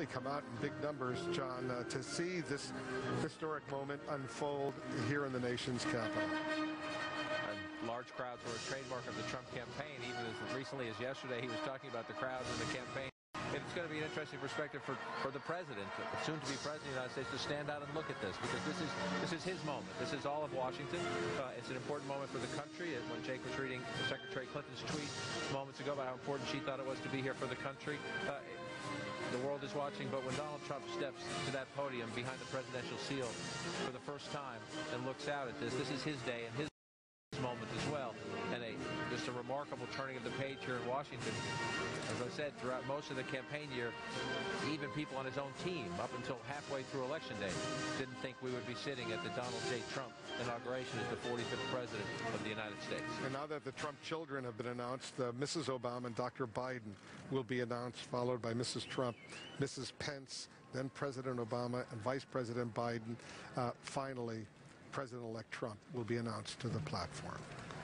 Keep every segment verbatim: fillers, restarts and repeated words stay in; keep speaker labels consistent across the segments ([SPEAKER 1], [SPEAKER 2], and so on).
[SPEAKER 1] really come out in big numbers, John, uh, to see this historic moment unfold here in the nation's capital.
[SPEAKER 2] And large crowds were a trademark of the Trump campaign. Even as recently as yesterday, he was talking about the crowds in the campaign. It's going to be an interesting perspective for, for the president, soon to be president of the United States, to stand out and look at this, because this is this is his moment. This is all of Washington. Uh, it's an important moment for the country. When Jake was reading Secretary Clinton's tweet moments ago about how important she thought it was to be here for the country, uh, the world is watching. But when Donald Trump steps to that podium behind the presidential seal for the first time and looks out at this, this is his day and his moment as well, and a just a remarkable turning of the page here in Washington. As I said, throughout most of the campaign year, even people on his own team, up until halfway through Election Day, didn't think we would be sitting at the Donald J. Trump inauguration as the forty-fifth President of the United States.
[SPEAKER 1] And now that the Trump children have been announced, uh, Missus Obama and Doctor Biden will be announced, followed by Missus Trump, Missus Pence, then President Obama, and Vice President Biden. Uh, finally, President-elect Trump will be announced to the platform.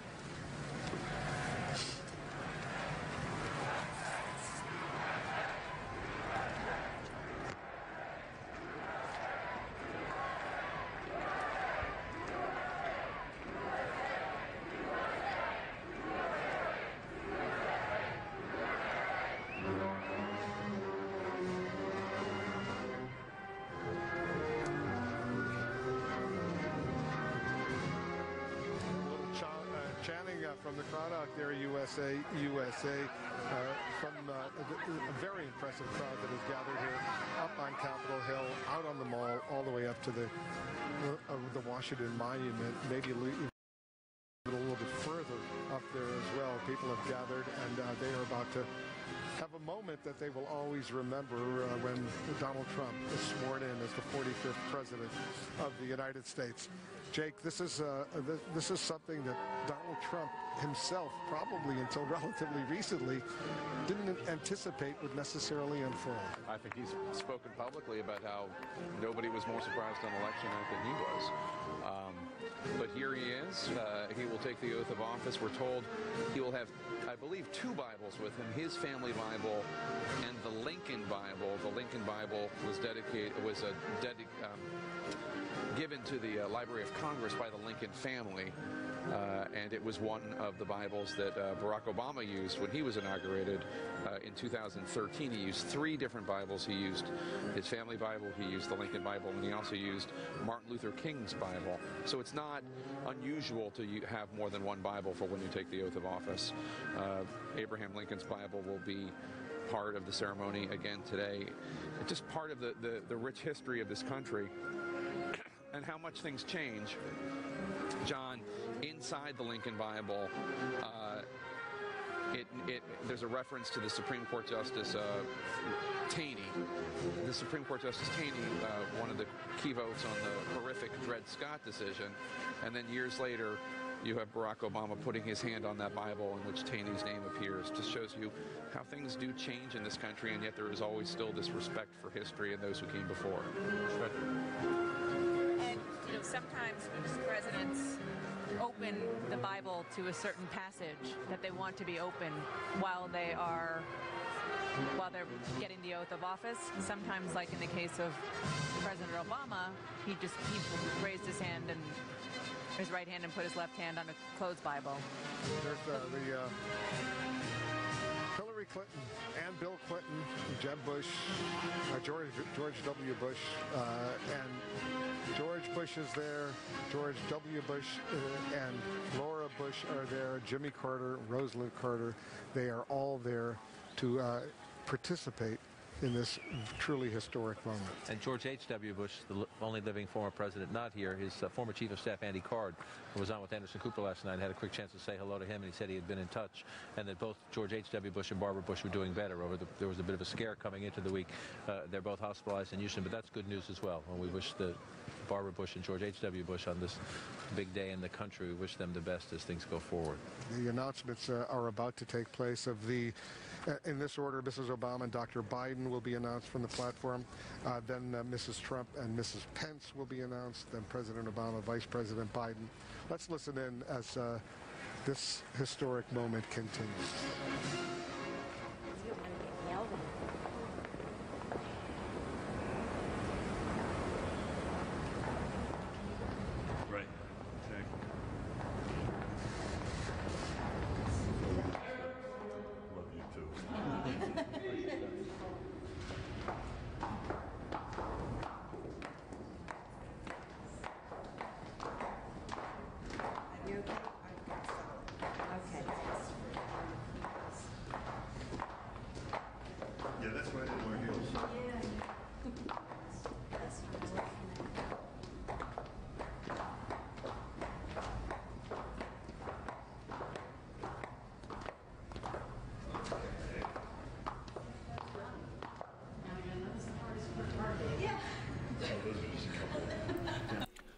[SPEAKER 1] From the crowd out there, U S A, U S A, uh, from uh, a, a very impressive crowd that has gathered here, up on Capitol Hill, out on the Mall, all the way up to the uh, the Washington Monument, maybe even a little bit further up there as well. People have gathered, and uh, they are about to have a moment that they will always remember uh, when Donald Trump is sworn in as the forty-fifth President of the United States. Jake, this is uh, th this is something that Donald Trump himself, probably until relatively recently, didn't anticipate would necessarily unfold.
[SPEAKER 3] I think he's spoken publicly about how nobody was more surprised on election night than he was. Um, but here he is. Uh, he will take the oath of office. We're told he will have, I believe, two Bibles with him, his family Bible and the Lincoln Bible. The Lincoln Bible was dedicated, was a dedic, um, given to the uh, Library of Congress by the Lincoln family, uh, and it was one of the Bibles that uh, Barack Obama used when he was inaugurated uh, in two thousand thirteen. He used three different Bibles. He used his family Bible, he used the Lincoln Bible, and he also used Martin Luther King's Bible. So it's not unusual to have more than one Bible for when you take the oath of office. Uh, Abraham Lincoln's Bible will be part of the ceremony again today. It's just part of the, the, the rich history of this country and how much things change. John, inside the Lincoln Bible, uh, it, it, there's a reference to the Supreme Court Justice uh, Taney. The Supreme Court Justice Taney, uh, one of the key votes on the horrific Dred Scott decision, and then years later, you have Barack Obama putting his hand on that Bible in which Taney's name appears. Just shows you how things do change in this country, and yet there is always still this respect for history and those who came before.
[SPEAKER 4] And you know, sometimes presidents open the Bible to a certain passage that they want to be open while they are while they're getting the oath of office. Sometimes, like in the case of President Obama, he just he raised his hand and his right hand and put his left hand on a closed Bible.
[SPEAKER 1] There's uh, the uh, Hillary Clinton and Bill Clinton, Jeb Bush, uh, George George W. Bush, uh, and George Bush is there. George W. Bush uh, and Laura Bush are there. Jimmy Carter, Rosalind Carter, they are all there to uh, participate in this truly historic moment.
[SPEAKER 2] And George H W. Bush, the only living former president not here, his uh, former chief of staff, Andy Card, who was on with Anderson Cooper last night, and had a quick chance to say hello to him, and he said he had been in touch, and that both George H W. Bush and Barbara Bush were doing better. Over the, there was a bit of a scare coming into the week. Uh, they're both hospitalized in Houston, but that's good news as well. And we wish the Barbara Bush and George H W. Bush on this big day in the country, we wish them the best as things go forward.
[SPEAKER 1] The announcements uh, are about to take place of the Uh, in this order, Missus Obama and Doctor Biden will be announced from the platform. Uh, then uh, Missus Trump and Missus Pence will be announced. Then President Obama, Vice President Biden. Let's listen in as uh, this historic moment continues.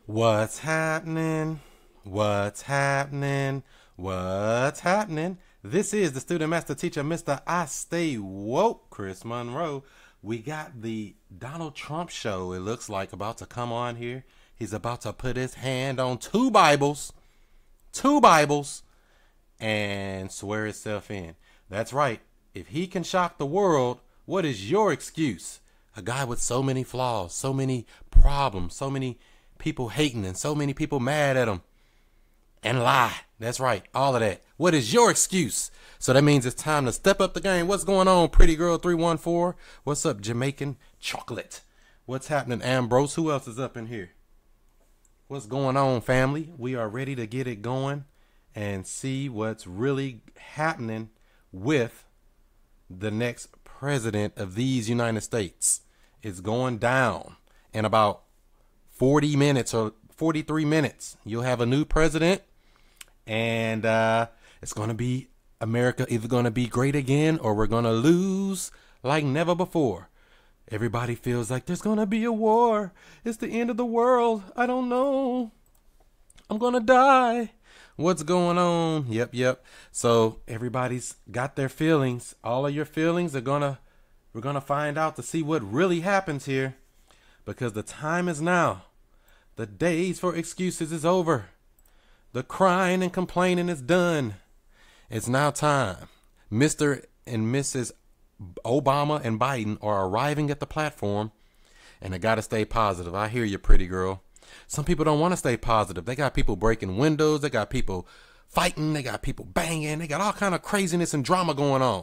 [SPEAKER 5] What's happening? What's happening? What's happening? This is the student master teacher, Mister I Stay Woke, Chris Monroe. We got the Donald Trump show, it looks like, about to come on here. He's about to put his hand on two Bibles, two Bibles, and swear himself in. That's right. If he can shock the world, what is your excuse? A guy with so many flaws, so many problems, so many people hating and so many people mad at him. And lie. That's right. All of that. What is your excuse? So that means it's time to step up the game. What's going on, pretty girl three one four? What's up, Jamaican chocolate? What's happening, Ambrose? Who else is up in here? What's going on, family? We are ready to get it going and see what's really happening with the next president of these United States. It's going down in about forty minutes or forty-three minutes. You'll have a new president, and uh, it's going to be America either going to be great again or we're going to lose like never before. Everybody feels like there's going to be a war. It's the end of the world. I don't know. I'm going to die. What's going on? Yep, yep. So everybody's got their feelings. All of your feelings are going to, we're going to find out to see what really happens here, because the time is now. The days for excuses is over. The crying and complaining is done. It's now time. Mister and Missus Obama and Biden are arriving at the platform, and they got to stay positive. I hear you, pretty girl. Some people don't want to stay positive. They got people breaking windows. They got people fighting. They got people banging. They got all kind of craziness and drama going on.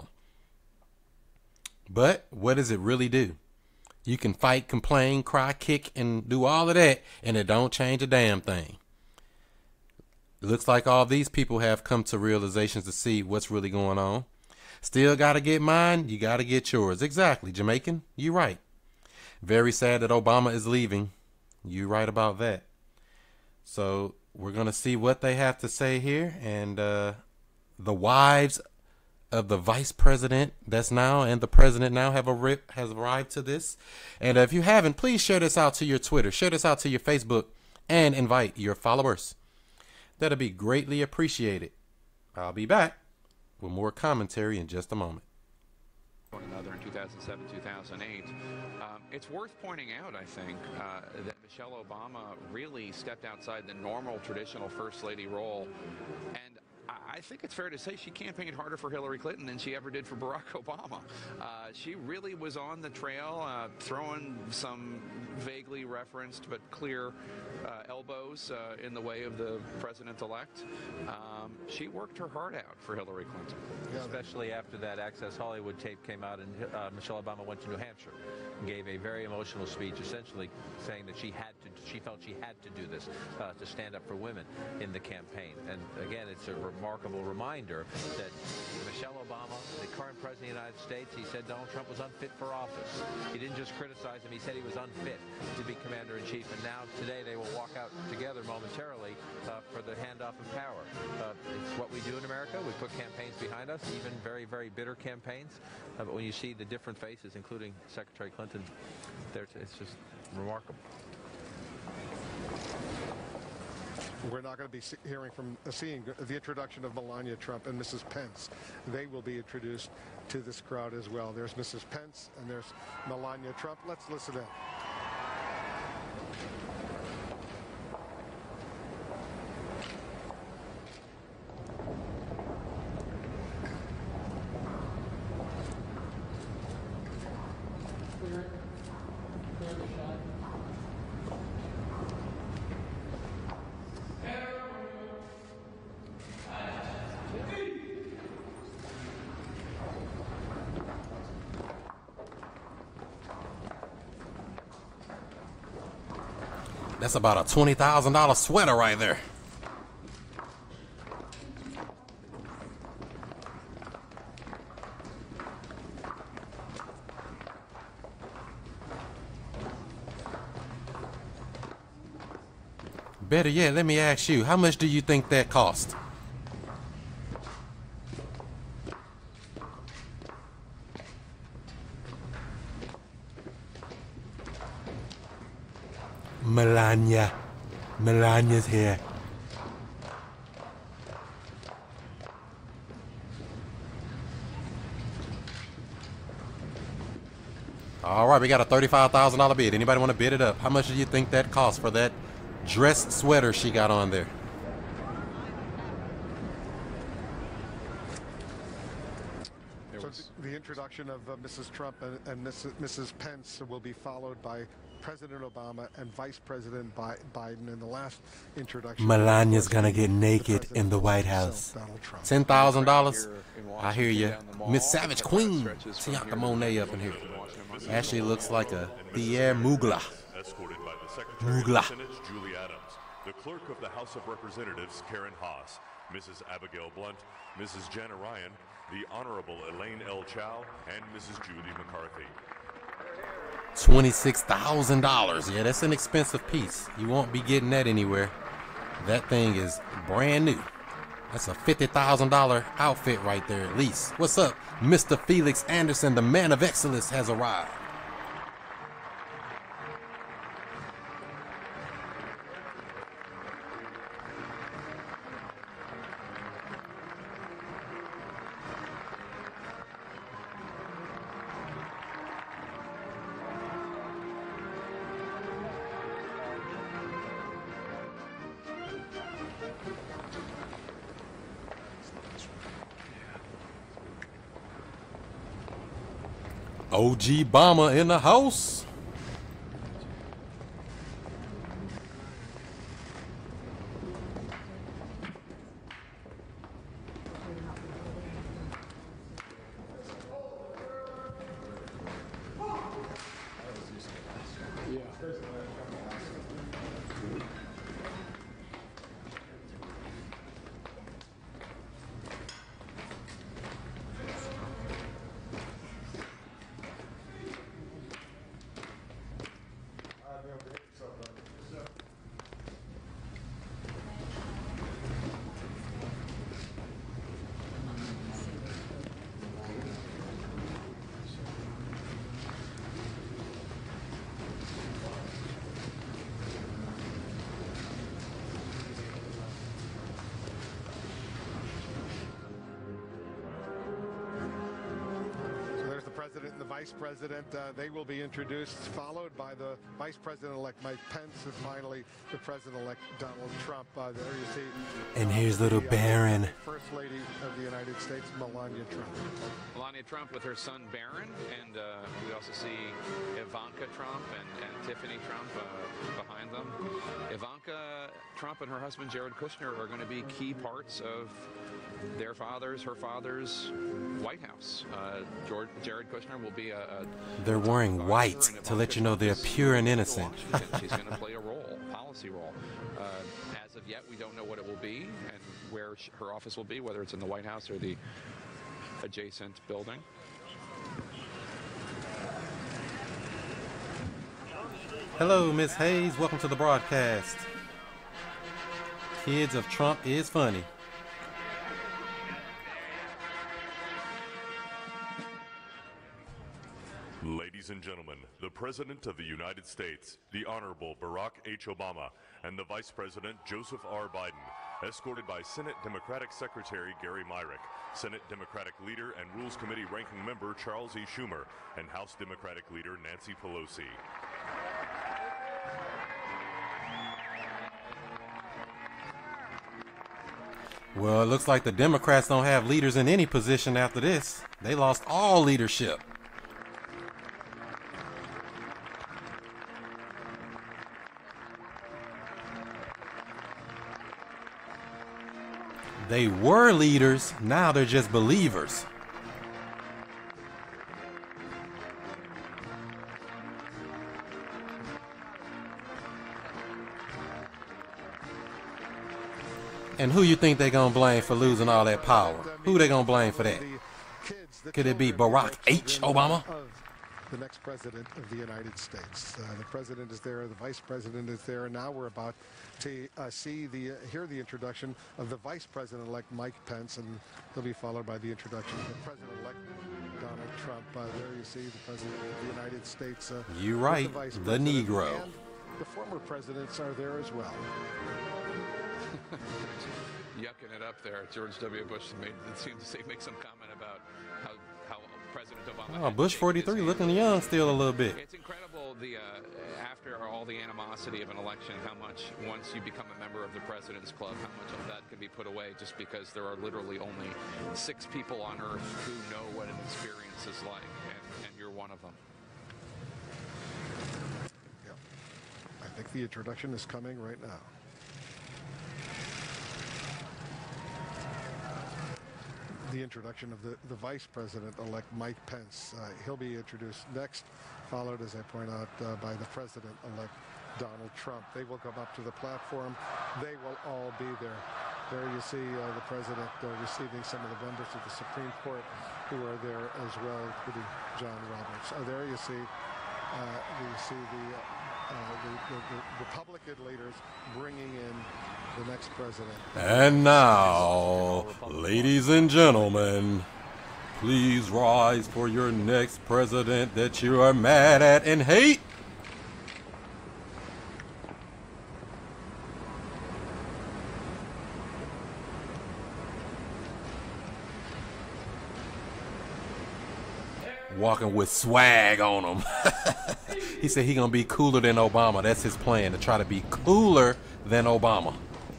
[SPEAKER 5] But what does it really do? You can fight, complain, cry, kick, and do all of that, and it don't change a damn thing. It looks like all these people have come to realizations to see what's really going on. Still got to get mine, you got to get yours. Exactly, Jamaican, you right. Very sad that Obama is leaving. You right about that. So we're going to see what they have to say here, and uh, the wives of the vice president that's now and the president now have a rip has arrived to this. And if you haven't, please share this out to your Twitter, share this out to your Facebook, and invite your followers. That'll be greatly appreciated. I'll be back with more commentary in just a moment.
[SPEAKER 3] Another in two thousand seven, two thousand eight. Um, it's worth pointing out, I think, uh, that Michelle Obama really stepped outside the normal traditional first lady role, and I think it's fair to say she campaigned harder for Hillary Clinton than she ever did for Barack Obama. Uh, she really was on the trail, uh, throwing some vaguely referenced but clear uh, elbows uh, in the way of the president-elect. Um, she worked her heart out for Hillary Clinton.
[SPEAKER 2] Yeah, especially after that Access Hollywood tape came out, and uh, Michelle Obama went to New Hampshire and gave a very emotional speech, essentially saying that she had to, she felt she had to do this uh, to stand up for women in the campaign. And again, it's a remarkable reminder that Michelle Obama, the current president of the United States, he said Donald Trump was unfit for office. He didn't just criticize him, he said he was unfit to be commander-in-chief. And now today they will walk out together momentarily uh, for the handoff of power. Uh, it's what we do in America. We put campaigns behind us, even very, very bitter campaigns. Uh, but when you see the different faces, including Secretary Clinton, there, it's just remarkable.
[SPEAKER 1] We're not going to be hearing from uh, seeing the introduction of Melania Trump and Missus Pence. They will be introduced to this crowd as well. There's Missus Pence and there's Melania Trump. Let's listen in.
[SPEAKER 5] That's about a twenty thousand dollar sweater right there. Better yet, let me ask you, how much do you think that cost? Melania. Melania's here. All right, we got a thirty-five thousand dollar bid. Anybody want to bid it up? How much do you think that costs for that dress sweater she got on there?
[SPEAKER 1] So the introduction of uh, Missus Trump and, and Missus Missus Pence will be followed by President Obama and Vice President Bi Biden in the last introduction.
[SPEAKER 5] Melania's gonna get naked in the White House. Ten thousand dollars. I hear you, Miss Savage Queen. Tiana Monet up in here. Actually looks like a Pierre Mugla.
[SPEAKER 6] Escorted by the Secretary
[SPEAKER 5] Mugla.
[SPEAKER 6] of the Senate, Julie Adams, the Clerk of the House of Representatives, Karen Haas, Missus Abigail Blunt, Missus Jana Ryan, the Honorable Elaine L. Chow, and Missus Judy McCarthy.
[SPEAKER 5] twenty-six thousand dollars. Yeah, that's an expensive piece. You won't be getting that anywhere. That thing is brand new. That's a fifty thousand dollar outfit right there at least. What's up? Mister Felix Anderson, the man of excellence, has arrived. O G Bomber in the house.
[SPEAKER 1] President and the Vice President, uh, they will be introduced, followed by the Vice President-elect Mike Pence, and finally the President-elect Donald Trump. Uh, there you see.
[SPEAKER 5] And here's little
[SPEAKER 1] the, uh,
[SPEAKER 5] Barron.
[SPEAKER 1] First Lady of the United States, Melania Trump.
[SPEAKER 3] Melania Trump with her son Barron, and uh, we also see Ivanka Trump and, and Tiffany Trump uh, behind them. Ivanka Trump and her husband Jared Kushner are going to be key parts of their father's, her father's White House. Uh, George, Jared Kushner will be a, a
[SPEAKER 5] They're wearing white to let you know they're pure and innocent.
[SPEAKER 3] She's going to play a role, policy role. Uh, as of yet, we don't know what it will be and where sh her office will be, whether it's in the White House or the adjacent building.
[SPEAKER 5] Hello, Miss Hayes. Welcome to the broadcast. Kids of Trump is funny.
[SPEAKER 6] Ladies and gentlemen, the President of the United States, the Honorable Barack H. Obama, and the Vice President Joseph R. Biden, escorted by Senate Democratic Secretary Gary Myrick, Senate Democratic Leader and Rules Committee Ranking Member Charles E. Schumer, and House Democratic Leader Nancy Pelosi.
[SPEAKER 5] Well, it looks like the Democrats don't have leaders in any position after this. They lost all leadership. They were leaders, now they're just believers. And who you think they gonna blame for losing all that power? Who they gonna blame for that? Could it be Barack H. Obama?
[SPEAKER 1] The next president of the United States. Uh, the president is there, the vice president is there, and now we're about to uh, see the uh, hear the introduction of the vice president-elect Mike Pence, and he'll be followed by the introduction of the president-elect Donald Trump. Uh, there you see the president of the United States. Uh,
[SPEAKER 5] You're right,
[SPEAKER 1] the,
[SPEAKER 5] the Negro.
[SPEAKER 1] And the former presidents are there as well.
[SPEAKER 3] Yucking it up there. George W. Bush made, it seemed to say, make some comment about how, how President Obama.
[SPEAKER 5] Oh, Bush forty-three looking young still a little bit.
[SPEAKER 3] It's incredible the uh, after all the animosity of an election, how much once you become a member of the President's Club, how much of that can be put away just because there are literally only six people on Earth who know what an experience is like, and, and you're one of them.
[SPEAKER 1] Yeah. I think the introduction is coming right now. The introduction of the, the Vice President-elect Mike Pence. Uh, he'll be introduced next, followed, as I point out, uh, by the President-elect Donald Trump. They will come up to the platform. They will all be there. There you see uh, the President uh, receiving some of the members of the Supreme Court who are there as well, including John Roberts. Uh, there you see, uh, you see the, uh, the, the, the Republican leaders bringing in the next president.
[SPEAKER 5] And now, ladies and gentlemen, please rise for your next president that you are mad at and hate. Walking with swag on him. He said he gonna be cooler than Obama. That's his plan, to try to be cooler than Obama.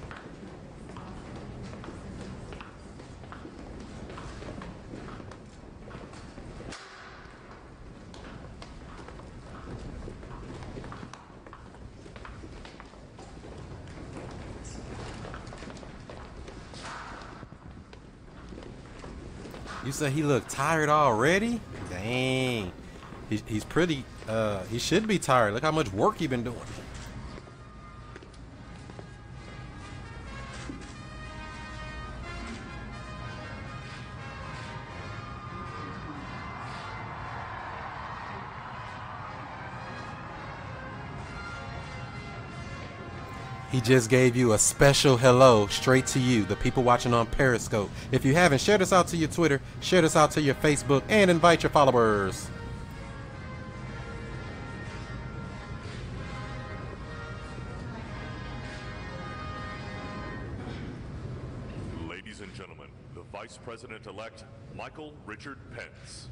[SPEAKER 5] You said he looked tired already? Dang. He, he's pretty, uh, he should be tired. Look how much work he been doing. He just gave you a special hello straight to you, the people watching on Periscope. If you haven't, share this out to your Twitter, share this out to your Facebook, and invite your followers.
[SPEAKER 6] Ladies and gentlemen, the Vice President-elect, Michael Richard Pence.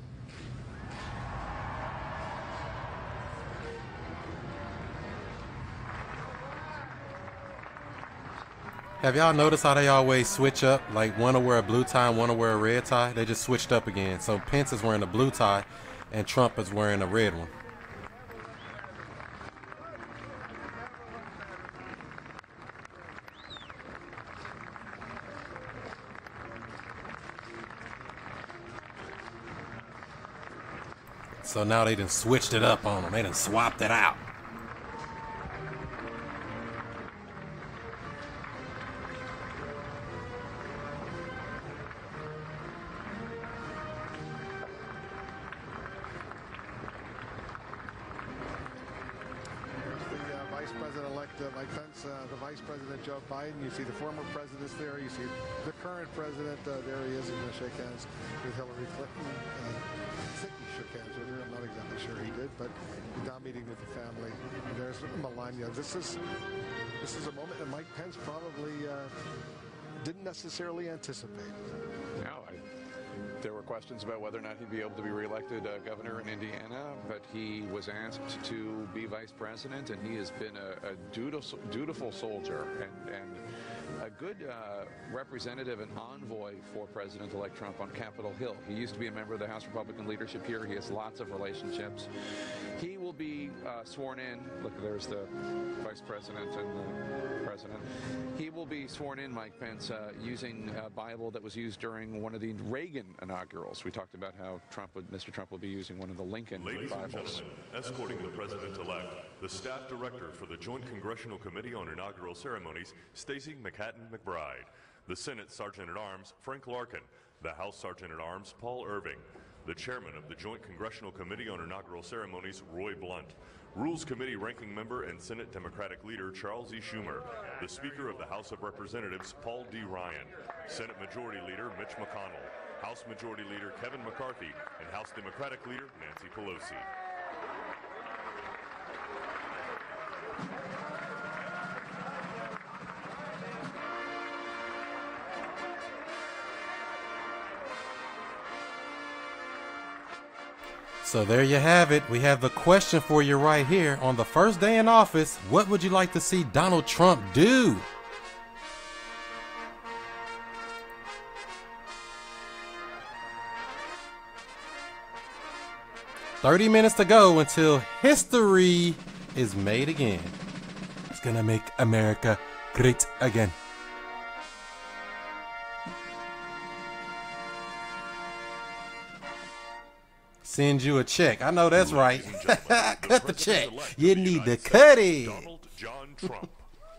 [SPEAKER 5] Have y'all noticed how they always switch up? Like one will wear a blue tie and one will wear a red tie. They just switched up again. So Pence is wearing a blue tie and Trump is wearing a red one. So now they done switched it up on them. They done swapped it out.
[SPEAKER 1] Uh, Mike Pence, uh, the Vice President Joe Biden. You see the former presidents there. You see the current president. Uh, there he is. He's going to shake hands with Hillary Clinton. Uh, I think he shook hands with her. I'm not exactly sure he did, but he's now meeting with the family. And there's Melania. This is this is a moment that Mike Pence probably uh, didn't necessarily anticipate.
[SPEAKER 3] No, I. There were questions about whether or not he'd be able to be reelected uh, governor in Indiana, but he was asked to be vice president, and he has been a, a dutiful, dutiful soldier and, and a good uh, representative and envoy for President-elect Trump on Capitol Hill. He used to be a member of the House Republican leadership here. He has lots of relationships. He will be uh, sworn in. Look, there's the vice president and the president. He will be sworn in, Mike Pence, uh, using a Bible that was used during one of the Reagan inaugurals. We talked about how Trump would, Mister Trump will be using one of the Lincoln
[SPEAKER 6] Ladies
[SPEAKER 3] Bibles.
[SPEAKER 6] and gentlemen, escorting the president-elect, the staff director for the Joint Congressional Committee on Inaugural Ceremonies, Stacey McHatton McBride, the Senate Sergeant-at-Arms, Frank Larkin, the House Sergeant-at-Arms, Paul Irving, the chairman of the Joint Congressional Committee on Inaugural Ceremonies, Roy Blunt, Rules Committee ranking member and Senate Democratic leader Charles E. Schumer, the Speaker of the House of Representatives, Paul D. Ryan, Senate Majority Leader Mitch McConnell, House Majority Leader Kevin McCarthy, and House Democratic Leader Nancy Pelosi.
[SPEAKER 5] So there you have it. We have the question for you right here. On the first day in office, what would you like to see Donald Trump do? thirty minutes to go until history is made again. It's gonna make America great again. Send you a check. I know that's right. Cut the check. You need to cut it.
[SPEAKER 6] Donald John Trump.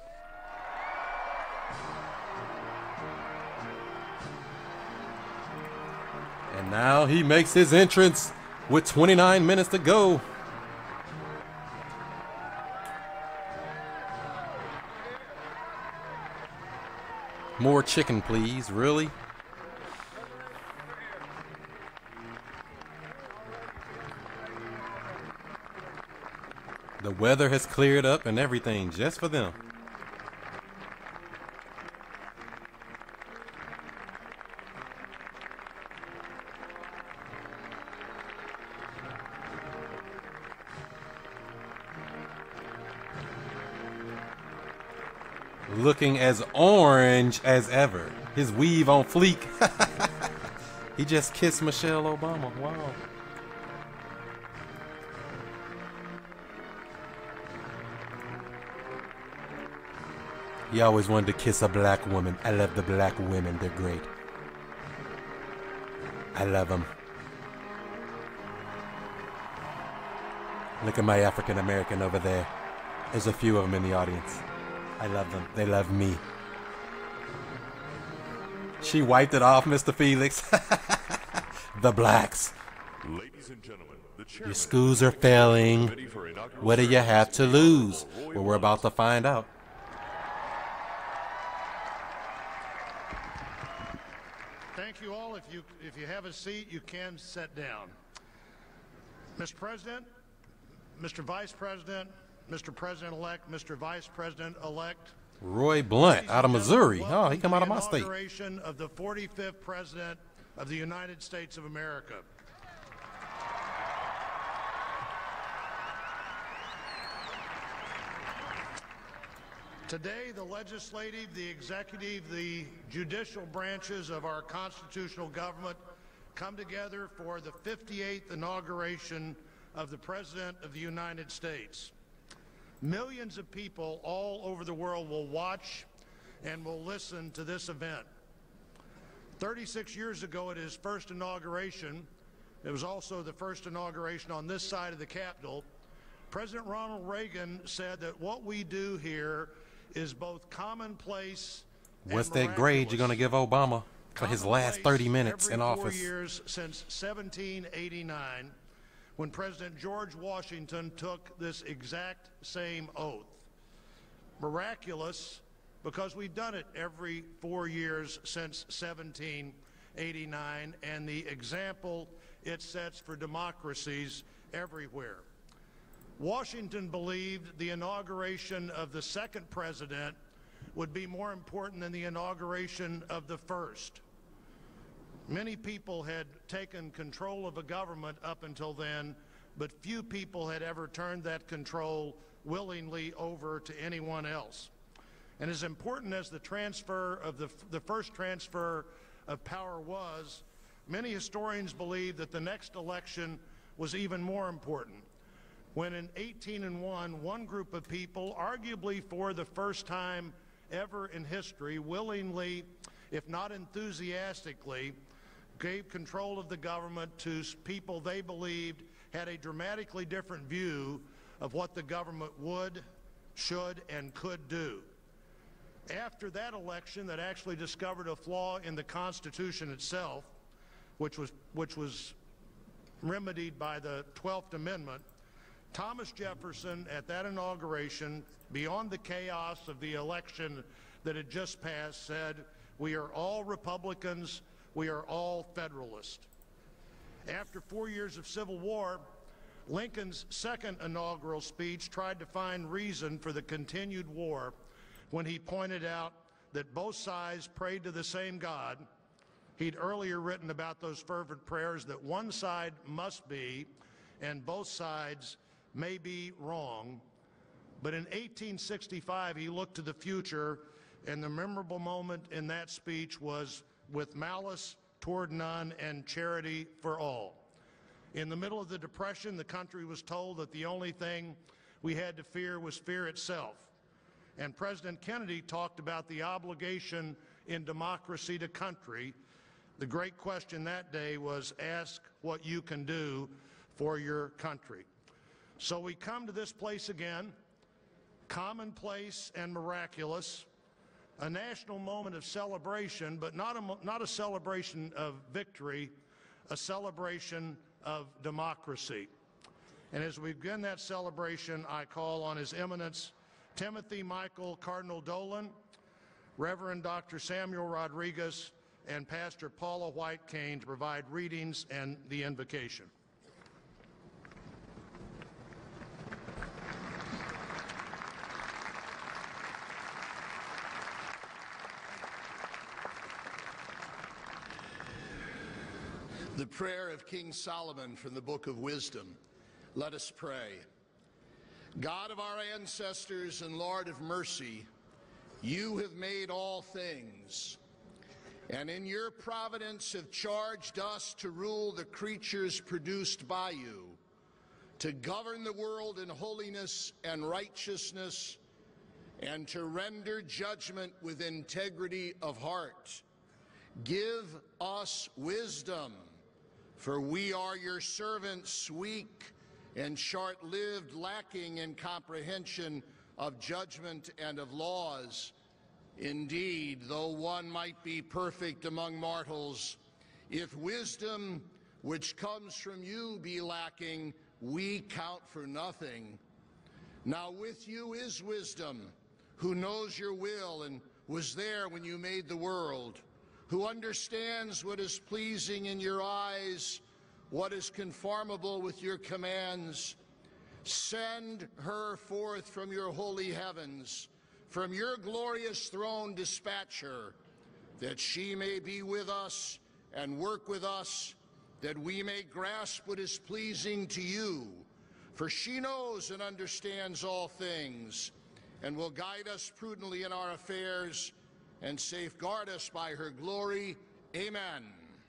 [SPEAKER 5] And now he makes his entrance with twenty-nine minutes to go. More chicken, please. Really? The weather has cleared up and everything just for them. Looking as orange as ever. His weave on fleek. He just kissed Michelle Obama. Wow. He always wanted to kiss a black woman. I love the black women. They're great. I love them. Look at my African American over there. There's a few of them in the audience. I love them. They love me. She wiped it off, Mister Felix. The blacks.
[SPEAKER 6] Ladies and gentlemen, the
[SPEAKER 5] Your schools are failing. What do you have to lose? Well, we're about to find out.
[SPEAKER 7] Thank you all. If you if you have a seat, you can sit down. Mister President, Mister Vice President, Mister President-elect, Mister Vice President-elect.
[SPEAKER 5] Roy Blunt out of Missouri. Oh, he come out of my state.
[SPEAKER 7] Inauguration of the forty-fifth President of the United States of America. Today, the legislative, the executive, the judicial branches of our constitutional government come together for the fifty-eighth inauguration of the President of the United States. Millions of people all over the world will watch and will listen to this event. thirty-six years ago at his first inauguration, it was also the first inauguration on this side of the Capitol, President Ronald Reagan said that what we do here is both commonplace and
[SPEAKER 5] What's that grade you're going to give Obama for his last thirty minutes in office?
[SPEAKER 7] Every four years since seventeen eighty-nine, when President George Washington took this exact same oath. Miraculous, because we've done it every four years since seventeen eighty-nine, and the example it sets for democracies everywhere. Washington believed the inauguration of the second president would be more important than the inauguration of the first. Many people had taken control of a government up until then, but few people had ever turned that control willingly over to anyone else. And as important as the transfer of the, the first transfer of power was, many historians believe that the next election was even more important. When in eighteen and one, one group of people, arguably for the first time ever in history, willingly, if not enthusiastically, gave control of the government to people they believed had a dramatically different view of what the government would, should, and could do. After that election that actually discovered a flaw in the Constitution itself, which was, which was remedied by the twelfth Amendment, Thomas Jefferson, at that inauguration, beyond the chaos of the election that had just passed, said, "We are all Republicans, we are all Federalists." After four years of civil war, Lincoln's second inaugural speech tried to find reason for the continued war when he pointed out that both sides prayed to the same God. He'd earlier written about those fervent prayers that one side must be, and both sides may be wrong. But in eighteen sixty-five, he looked to the future, and the memorable moment in that speech was with malice toward none and charity for all. In the middle of the Depression, the country was told that the only thing we had to fear was fear itself. And President Kennedy talked about the obligation in democracy to country. The great question that day was, ask what you can do for your country. So we come to this place again, commonplace and miraculous, a national moment of celebration, but not a, not a celebration of victory, a celebration of democracy. And as we begin that celebration, I call on His Eminence Timothy Michael Cardinal Dolan, Reverend Doctor Samuel Rodriguez, and Pastor Paula White Kane to provide readings and the invocation.
[SPEAKER 8] The prayer of King Solomon from the Book of Wisdom. Let us pray. God of our ancestors and Lord of mercy, you have made all things, and in your providence have charged us to rule the creatures produced by you, to govern the world in holiness and righteousness, and to render judgment with integrity of heart. Give us wisdom, for we are your servants, weak and short-lived, lacking in comprehension of judgment and of laws. Indeed, though one might be perfect among mortals, if wisdom which comes from you be lacking, we count for nothing. Now with you is wisdom, who knows your will and was there when you made the world, who understands what is pleasing in your eyes, what is conformable with your commands. Send her forth from your holy heavens, from your glorious throne dispatch her, that she may be with us and work with us, that we may grasp what is pleasing to you. For she knows and understands all things, and will guide us prudently in our affairs, and safeguard us by her glory. Amen.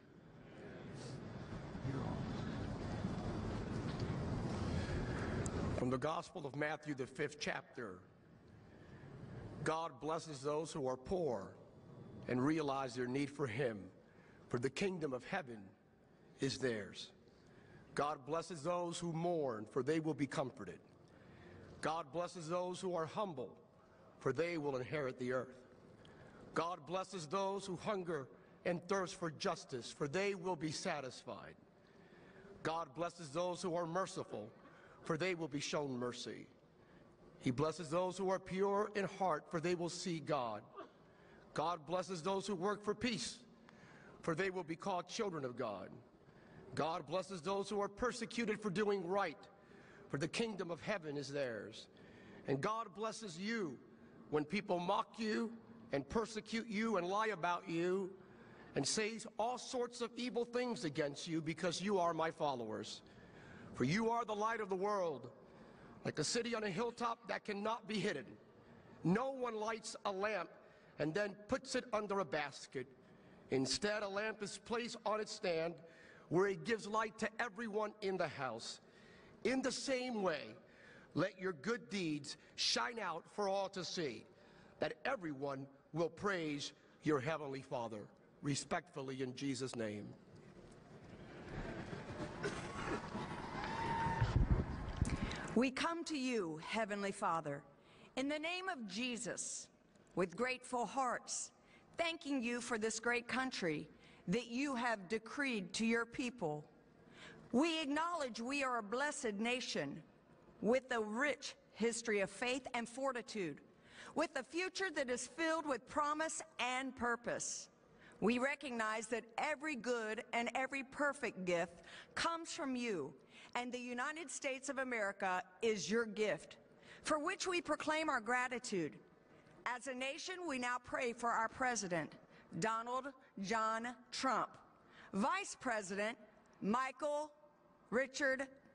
[SPEAKER 9] From the Gospel of Matthew, the fifth chapter. God blesses those who are poor and realize their need for Him, for the kingdom of heaven is theirs. God blesses those who mourn, for they will be comforted. God blesses those who are humble, for they will inherit the earth. God blesses those who hunger and thirst for justice, for they will be satisfied. God blesses those who are merciful, for they will be shown mercy. He blesses those who are pure in heart, for they will see God. God blesses those who work for peace, for they will be called children of God. God blesses those who are persecuted for doing right, for the kingdom of heaven is theirs. And God blesses you when people mock you and persecute you and lie about you and say all sorts of evil things against you because you are my followers. For you are the light of the world, like a city on a hilltop that cannot be hidden. No one lights a lamp and then puts it under a basket. Instead, a lamp is placed on its stand where it gives light to everyone in the house. In the same way, let your good deeds shine out for all to see, that everyone will praise your heavenly Father. Respectfully, in Jesus' name.
[SPEAKER 10] We come to you, Heavenly Father, in the name of Jesus, with grateful hearts, thanking you for this great country that you have decreed to your people. We acknowledge we are a blessed nation with a rich history of faith and fortitude, with a future that is filled with promise and purpose. We recognize that every good and every perfect gift comes from you, and the United States of America is your gift, for which we proclaim our gratitude. As a nation, we now pray for our President, Donald John Trump, Vice President Michael Richard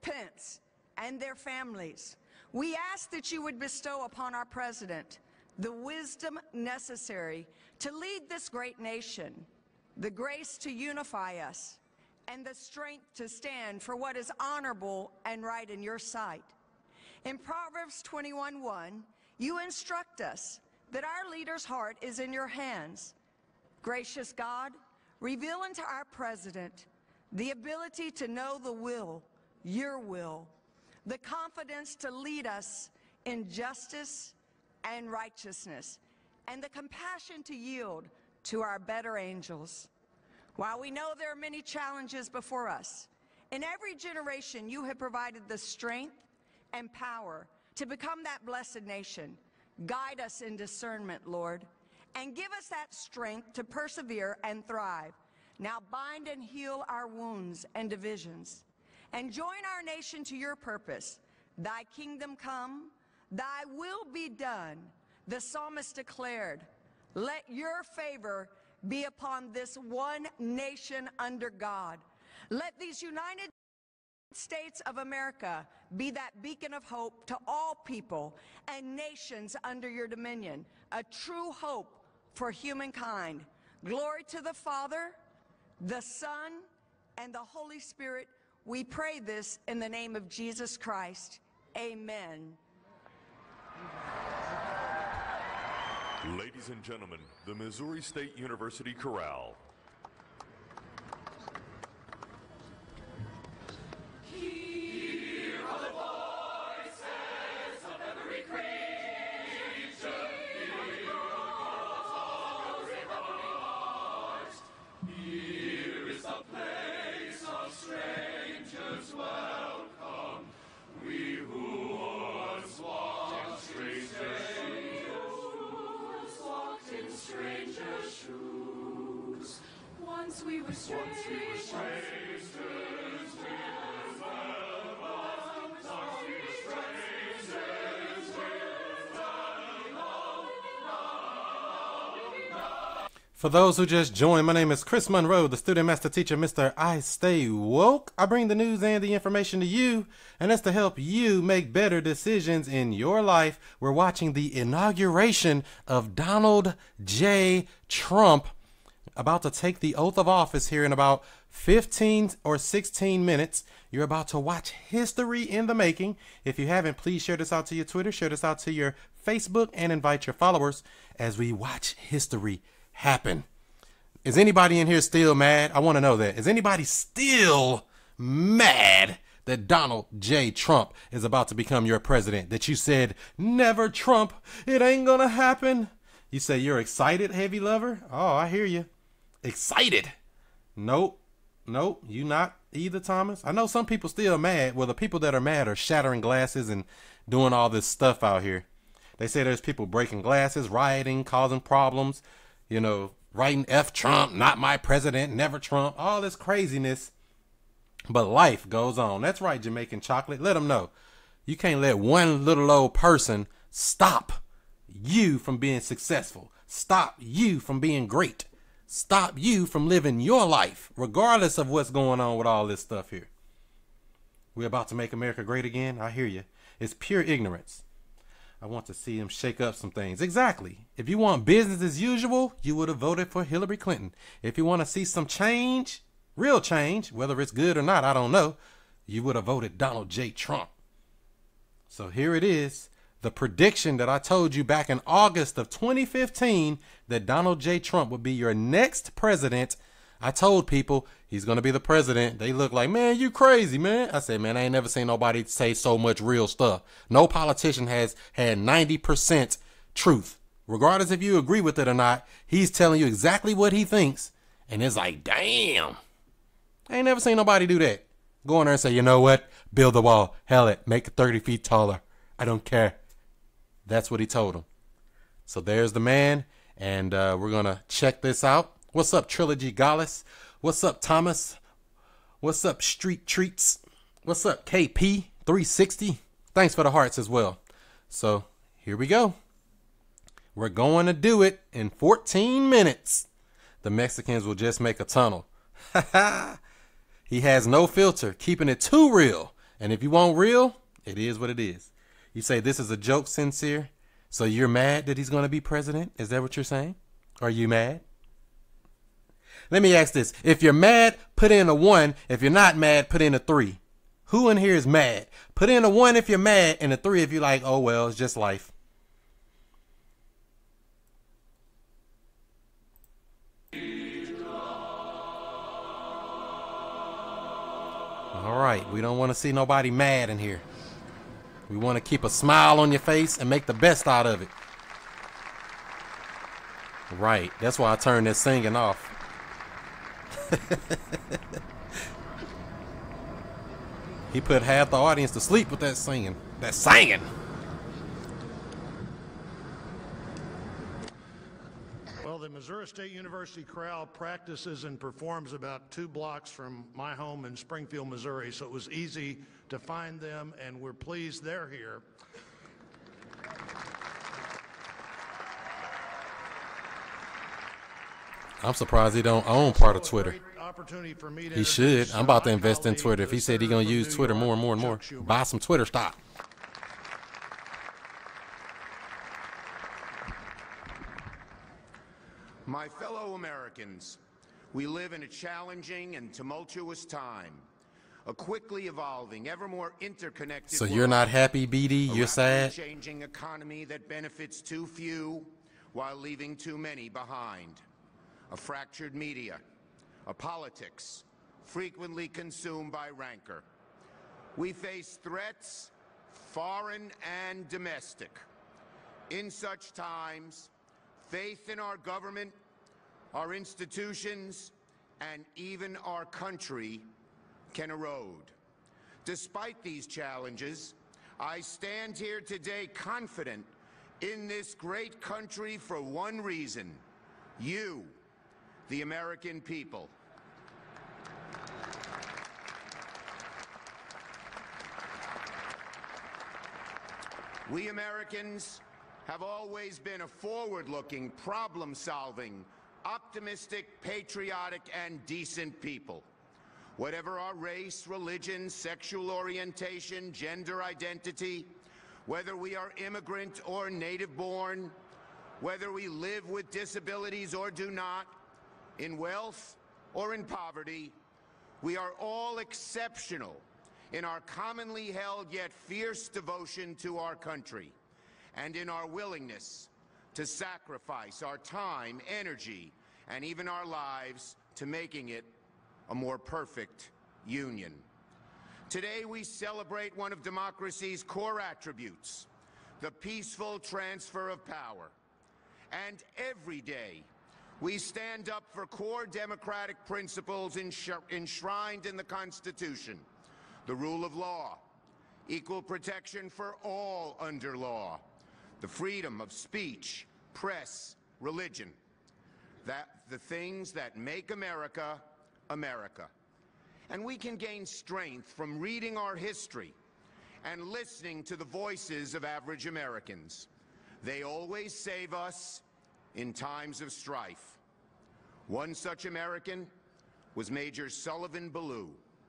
[SPEAKER 10] Pence and their families. We ask that you would bestow upon our president the wisdom necessary to lead this great nation, the grace to unify us, and the strength to stand for what is honorable and right in your sight. In Proverbs twenty-one one, you instruct us that our leader's heart is in your hands. Gracious God, reveal unto our president the ability to know the will, your will, the confidence to lead us in justice and righteousness, and the compassion to yield to our better angels. While we know there are many challenges before us, in every generation you have provided the strength and power to become that blessed nation. Guide us in discernment, Lord, and give us that strength to persevere and thrive. Now bind and heal our wounds and divisions, and join our nation to your purpose. Thy kingdom come, thy will be done. The psalmist declared, let your favor be upon this one nation under God. Let these United States of America be that beacon of hope to all people and nations under your dominion, a true hope for humankind. Glory to the Father, the Son, and the Holy Spirit. We pray this in the name of Jesus Christ. Amen.
[SPEAKER 6] Ladies and gentlemen, the Missouri State University Chorale.
[SPEAKER 11] Hear all the voices of every creature. Hear calls of every heart. Here is the place of strangers welcome. We who once walked strangers. Stranger shoes. Once we were strangers. Once we were strangers.
[SPEAKER 5] For those who just joined, my name is Chris Monroe, the student master teacher, Mister I Stay Woke. I bring the news and the information to you, and that's to help you make better decisions in your life. We're watching the inauguration of Donald J. Trump, about to take the oath of office here in about fifteen or sixteen minutes. You're about to watch history in the making. If you haven't, please share this out to your Twitter, share this out to your Facebook, and invite your followers as we watch history happen. Is anybody in here still mad? I want to know that. Is anybody still mad that Donald J. Trump is about to become your president? That you said, never Trump, it ain't gonna happen. You say you're excited, heavy lover? Oh, I hear you. Excited. Nope. Nope. You not either, Thomas. I know some people still mad. Well, the people that are mad are shattering glasses and doing all this stuff out here. They say there's people breaking glasses, rioting, causing problems. You know, writing F Trump, not my president, never Trump, all this craziness. But life goes on. That's right, Jamaican Chocolate. Let them know. You can't let one little old person stop you from being successful. Stop you from being great. Stop you from living your life, regardless of what's going on with all this stuff here. We're about to make America great again. I hear you. It's pure ignorance. I want to see him shake up some things. Exactly. If you want business as usual, you would have voted for Hillary Clinton. If you want to see some change, real change, whether it's good or not, I don't know, you would have voted Donald J. Trump. So here it is. The prediction that I told you back in August of twenty fifteen that Donald J. Trump would be your next president. I told people he's going to be the president. They look like, man, you crazy, man. I said, man, I ain't never seen nobody say so much real stuff. No politician has had ninety percent truth. Regardless if you agree with it or not, he's telling you exactly what he thinks. And it's like, damn. I ain't never seen nobody do that. Go in there and say, you know what? Build the wall. Hell it. Make it thirty feet taller. I don't care. That's what he told him. So there's the man. And uh, we're going to check this out. What's up, Trilogy Gallus? What's up, Thomas? What's up, Street Treats? What's up, K P three sixty? Thanks for the hearts as well. So here we go. We're going to do it in fourteen minutes. The Mexicans will just make a tunnel. He has no filter, keeping it too real. And if you want real, it is what it is. You say this is a joke, Sincere. So you're mad that he's going to be president? Is that what you're saying? Are you mad? Let me ask this. If you're mad, put in a one. If you're not mad, put in a three. Who in here is mad? Put in a one if you're mad and a three if you're like, oh, well, it's just life. All right. We don't want to see nobody mad in here. We want to keep a smile on your face and make the best out of it. Right. That's why I turned this singing off. He put half the audience to sleep with that singing. That singing.
[SPEAKER 7] Well, the Missouri State University Chorale practices and performs about two blocks from my home in Springfield, Missouri, so it was easy to find them, and we're pleased they're here.
[SPEAKER 5] I'm surprised he don't own part of Twitter.
[SPEAKER 7] Opportunity for me to
[SPEAKER 5] He should. I'm about to
[SPEAKER 7] my
[SPEAKER 5] invest in
[SPEAKER 7] colleague,
[SPEAKER 5] Twitter. If
[SPEAKER 7] the
[SPEAKER 5] he said he's
[SPEAKER 7] Senator
[SPEAKER 5] going to
[SPEAKER 7] from
[SPEAKER 5] use
[SPEAKER 7] New
[SPEAKER 5] Twitter
[SPEAKER 7] York,
[SPEAKER 5] more and more and more,
[SPEAKER 7] Chuck Schumer.
[SPEAKER 5] buy some Twitter stock.
[SPEAKER 12] My fellow Americans, we live in a challenging and tumultuous time, a quickly evolving, ever more interconnected
[SPEAKER 5] So you're not happy, B D? You're sad?
[SPEAKER 12] changing economy that benefits too few while leaving too many behind. A fractured media, a politics frequently consumed by rancor. We face threats, foreign and domestic. In such times, faith in our government, our institutions, and even our country can erode. Despite these challenges, I stand here today confident in this great country for one reason: you, the American people. We Americans have always been a forward-looking, problem-solving, optimistic, patriotic, and decent people. Whatever our race, religion, sexual orientation, gender identity, whether we are immigrant or native-born, whether we live with disabilities or do not, in wealth or in poverty, we are all exceptional in our commonly held yet fierce devotion to our country, and in our willingness to sacrifice our time, energy, and even our lives to making it a more perfect union. Today we celebrate one of democracy's core attributes, the peaceful transfer of power. And every day we stand up for core democratic principles enshrined in the Constitution: the rule of law, equal protection for all under law, the freedom of speech, press, religion, that the things that make America, America. And we can gain strength from reading our history and listening to the voices of average Americans. They always save us in times of strife. One such American was Major Sullivan Ballou.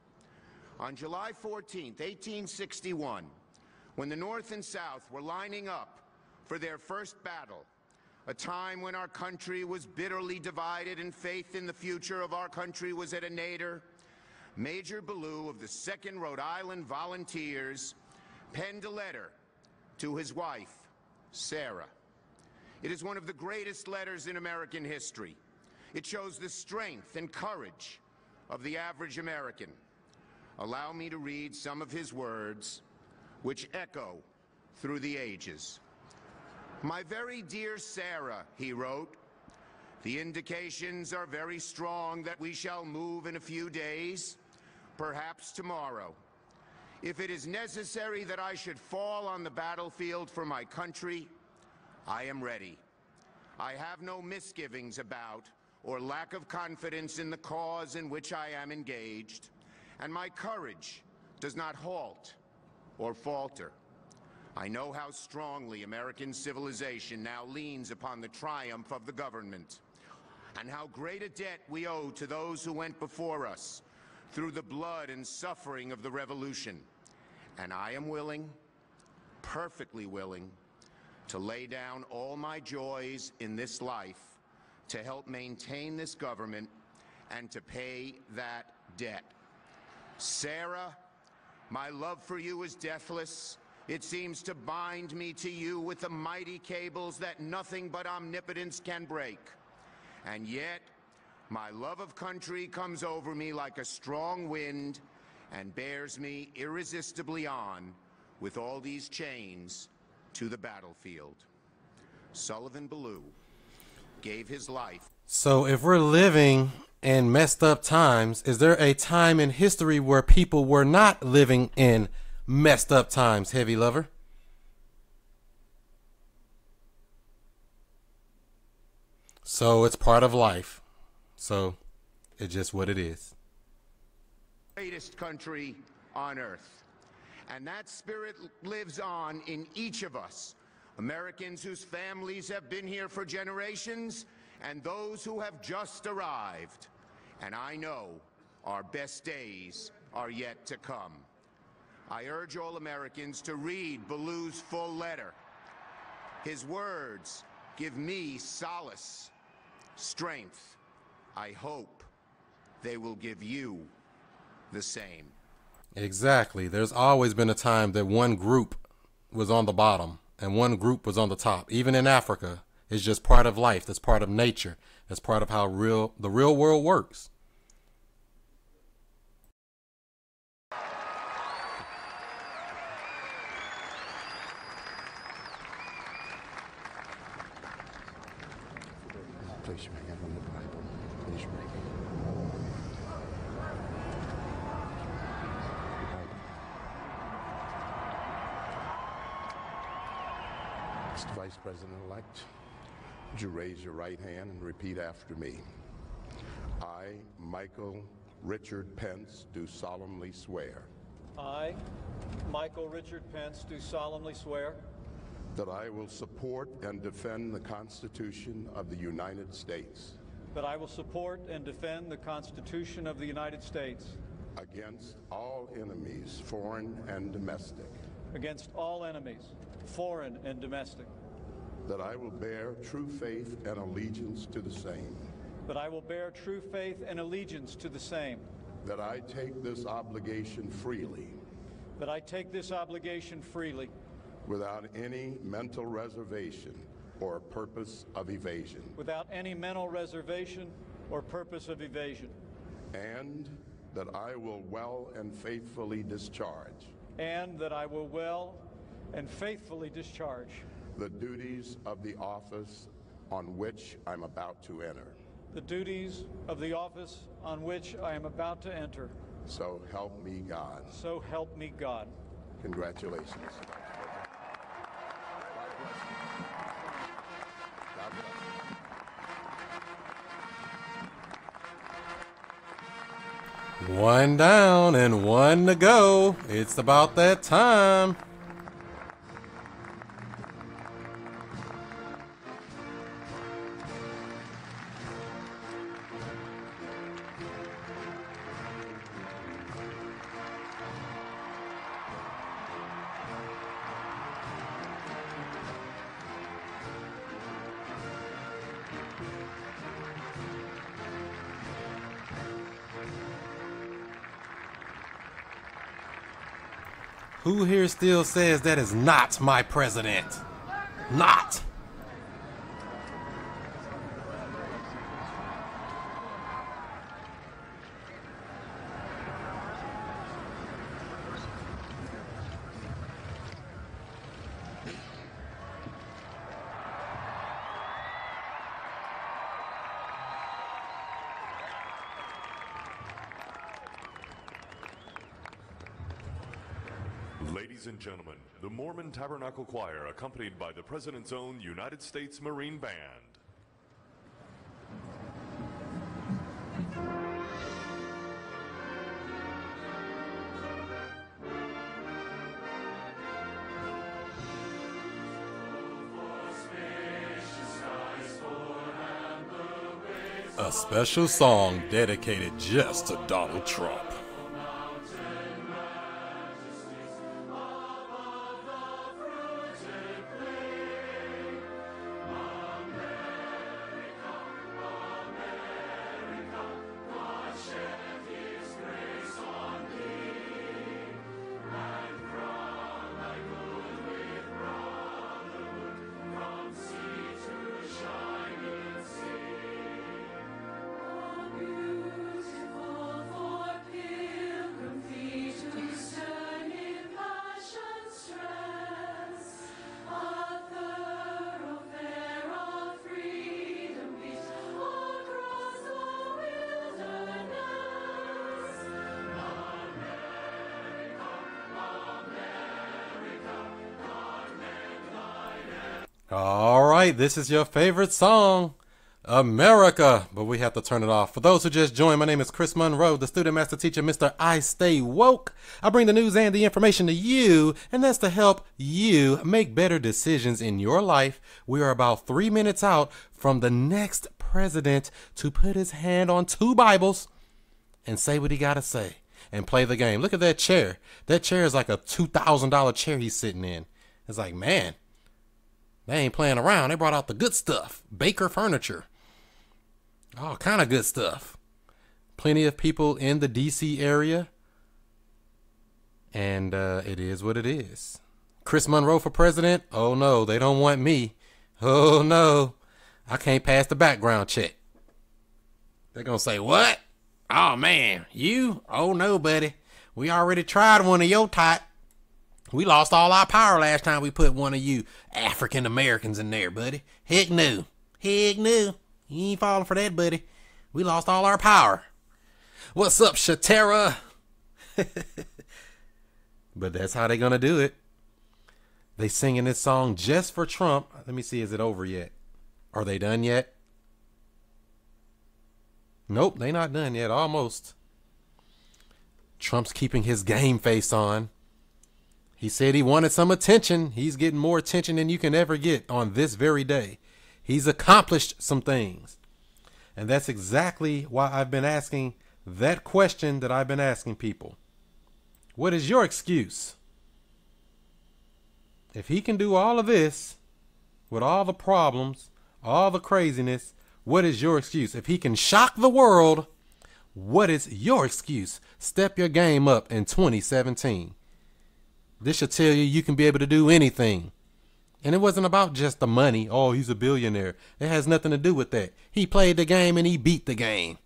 [SPEAKER 12] On July fourteenth, eighteen sixty-one, when the North and South were lining up for their first battle, a time when our country was bitterly divided and faith in the future of our country was at a nadir, Major Ballou of the second Rhode Island Volunteers penned a letter to his wife, Sarah. It is one of the greatest letters in American history. It shows the strength and courage of the average American. Allow me to read some of his words, which echo through the ages. "My very dear Sarah," he wrote, "the indications are very strong that we shall move in a few days, perhaps tomorrow. If it is necessary that I should fall on the battlefield for my country, I am ready. I have no misgivings about or lack of confidence in the cause in which I am engaged, and my courage does not halt or falter. I know how strongly American civilization now leans upon the triumph of the government, and how great a debt we owe to those who went before us through the blood and suffering of the Revolution, And I am willing, perfectly willing, to lay down all my joys in this life to help maintain this government and to pay that debt. Sarah, my love for you is deathless. It seems to bind me to you with the mighty cables that nothing but omnipotence can break. And yet, my love of country comes over me like a strong wind and bears me irresistibly on with all these chains to the battlefield. Sullivan Ballou gave his life.
[SPEAKER 5] So if we're living in messed up times, is there a time in history where people were not living in messed up times, Heavy Lover? So it's part of life. So it's just what it is.
[SPEAKER 12] Greatest country on earth. And that spirit lives on in each of us. Americans whose families have been here for generations and those who have just arrived. And I know our best days are yet to come. I urge all Americans to read Ballou's full letter. His words give me solace, strength. I hope they will give you the same.
[SPEAKER 5] Exactly. There's always been a time that one group was on the bottom and one group was on the top. Even in Africa, it's just part of life. That's part of nature. That's part of how real the real world works.
[SPEAKER 13] Place your hand on the Bible. Place your hand. Mister Vice President-elect, would you raise your right hand and repeat after me? I, Michael Richard Pence, do solemnly swear.
[SPEAKER 14] I, Michael Richard Pence, do solemnly swear
[SPEAKER 13] that I will support and defend the Constitution of the United States.
[SPEAKER 14] That I will support and defend the Constitution of the United States.
[SPEAKER 13] Against all enemies, foreign and domestic.
[SPEAKER 14] Against all enemies, foreign and domestic.
[SPEAKER 13] That I will bear true faith and allegiance to the same.
[SPEAKER 14] That I will bear true faith and allegiance to the same.
[SPEAKER 13] That I take this obligation freely.
[SPEAKER 14] That I take this obligation freely.
[SPEAKER 13] Without any mental reservation or purpose of evasion.
[SPEAKER 14] Without any mental reservation or purpose of evasion.
[SPEAKER 13] And that I will well and faithfully discharge.
[SPEAKER 14] And that I will well and faithfully discharge.
[SPEAKER 13] The duties of the office on which I'm about to enter.
[SPEAKER 14] The duties of the office on which I am about to enter.
[SPEAKER 13] So help me God.
[SPEAKER 14] So help me God.
[SPEAKER 13] Congratulations.
[SPEAKER 5] One down and one to go. It's about that time. Who here still says that is not my president? Not.
[SPEAKER 6] Ladies and gentlemen, the Mormon Tabernacle Choir, accompanied by the President's own United States Marine Band.
[SPEAKER 5] A special song dedicated just to Donald Trump. All right, this is your favorite song, America, but we have to turn it off. For those who just joined, my name is Chris Monroe, the student master teacher, Mister I Stay Woke. I bring the news and the information to you, and that's to help you make better decisions in your life. We are about three minutes out from the next president to put his hand on two Bibles and say what he got to say and play the game. Look at that chair. That chair is like a two thousand dollar chair he's sitting in. It's like, man, they ain't playing around. They brought out the good stuff. Baker furniture. All kind of good stuff. Plenty of people in the D C area. And uh, it is what it is. Chris Monroe for president? Oh, no, they don't want me. Oh, no. I can't pass the background check. They're going to say, what? Oh, man, you? Oh, no, buddy. We already tried one of your type. We lost all our power last time we put one of you African Americans in there, buddy. Heck no. Heck no. You ain't falling for that, buddy. We lost all our power. What's up, Shatera? But that's how they gonna do it. They singing this song just for Trump. Let me see, is it over yet? Are they done yet? Nope, they not done yet. Almost. Trump's keeping his game face on. He said he wanted some attention. He's getting more attention than you can ever get on this very day. He's accomplished some things. And that's exactly why I've been asking that question that I've been asking people. What is your excuse? If he can do all of this with all the problems, all the craziness, what is your excuse? If he can shock the world, what is your excuse? Step your game up in twenty seventeen. This should tell you you can be able to do anything. And it wasn't about just the money. Oh, he's a billionaire. It has nothing to do with that. He played the game and he beat the game.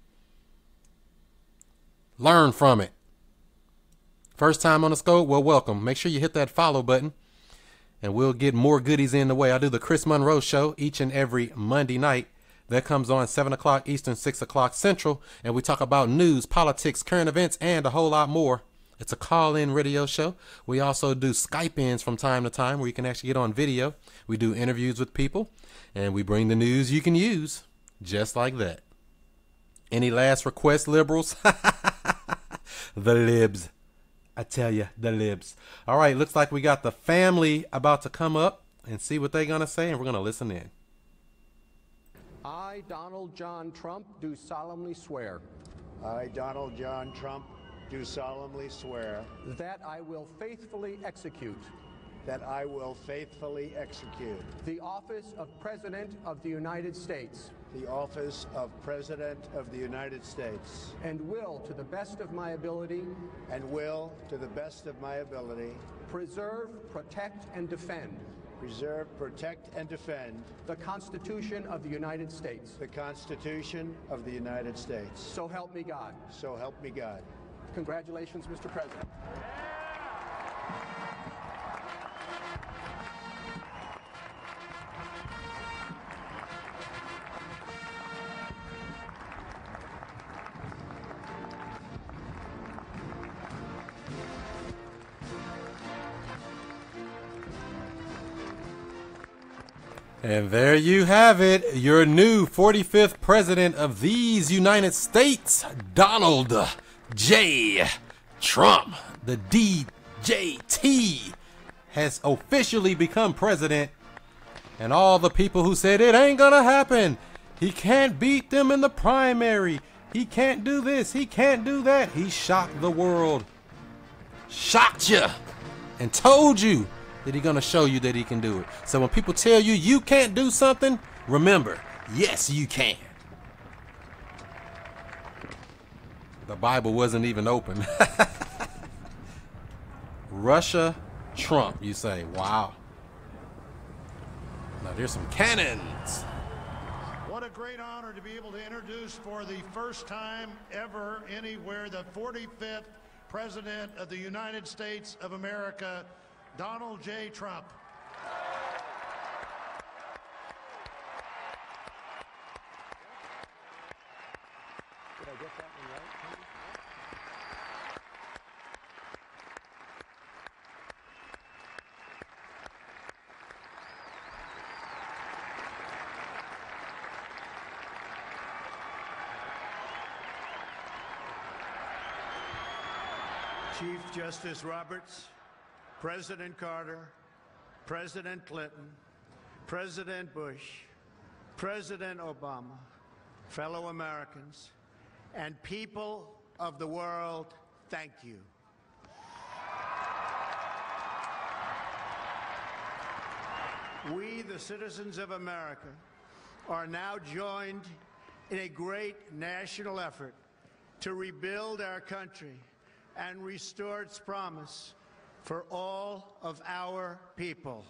[SPEAKER 5] Learn from it. First time on the scope? Well, welcome. Make sure you hit that follow button and we'll get more goodies in the way. I do the Chris Monroe Show each and every Monday night. That comes on seven o'clock Eastern, six o'clock Central. And we talk about news, politics, current events, and a whole lot more. It's a call-in radio show. We also do Skype-ins from time to time where you can actually get on video. We do interviews with people, and we bring the news you can use, just like that. Any last requests, liberals? The libs. I tell you, the libs. All right, looks like we got the family about to come up and see what they're going to say, and we're going to listen in.
[SPEAKER 9] I, Donald John Trump, do solemnly swear.
[SPEAKER 15] I, Donald John Trump, do solemnly swear
[SPEAKER 9] that I will faithfully execute
[SPEAKER 15] that I will faithfully execute
[SPEAKER 9] the office of President of the United States
[SPEAKER 15] the office of President of the United States
[SPEAKER 9] and will, to the best of my ability,
[SPEAKER 15] and will, to the best of my ability,
[SPEAKER 9] preserve, protect, and defend
[SPEAKER 15] preserve, protect, and defend
[SPEAKER 9] the Constitution of the United States.
[SPEAKER 15] The Constitution of the United States.
[SPEAKER 9] So help me God.
[SPEAKER 15] So help me God.
[SPEAKER 9] Congratulations, Mister President.
[SPEAKER 5] And there you have it, your new forty-fifth president of these United States, Donald J. Trump. The D J T has officially become president. And all the people who said it ain't gonna happen, he can't beat them in the primary, he can't do this, he can't do that, he shocked the world. Shocked you and told you that he's gonna show you that he can do it. So when people tell you you can't do something, remember, yes, you can. The Bible wasn't even open. Russia, Trump, you say, wow. Now there's some cannons.
[SPEAKER 7] What a great honor to be able to introduce for the first time ever anywhere the forty-fifth President of the United States of America, Donald J. Trump.
[SPEAKER 9] Did I get that one right?
[SPEAKER 15] Chief Justice Roberts, President Carter, President Clinton, President Bush, President Obama, fellow Americans, and people of the world, thank you. We, the citizens of America, are now joined in a great national effort to rebuild our country and restore its promise for all of our people.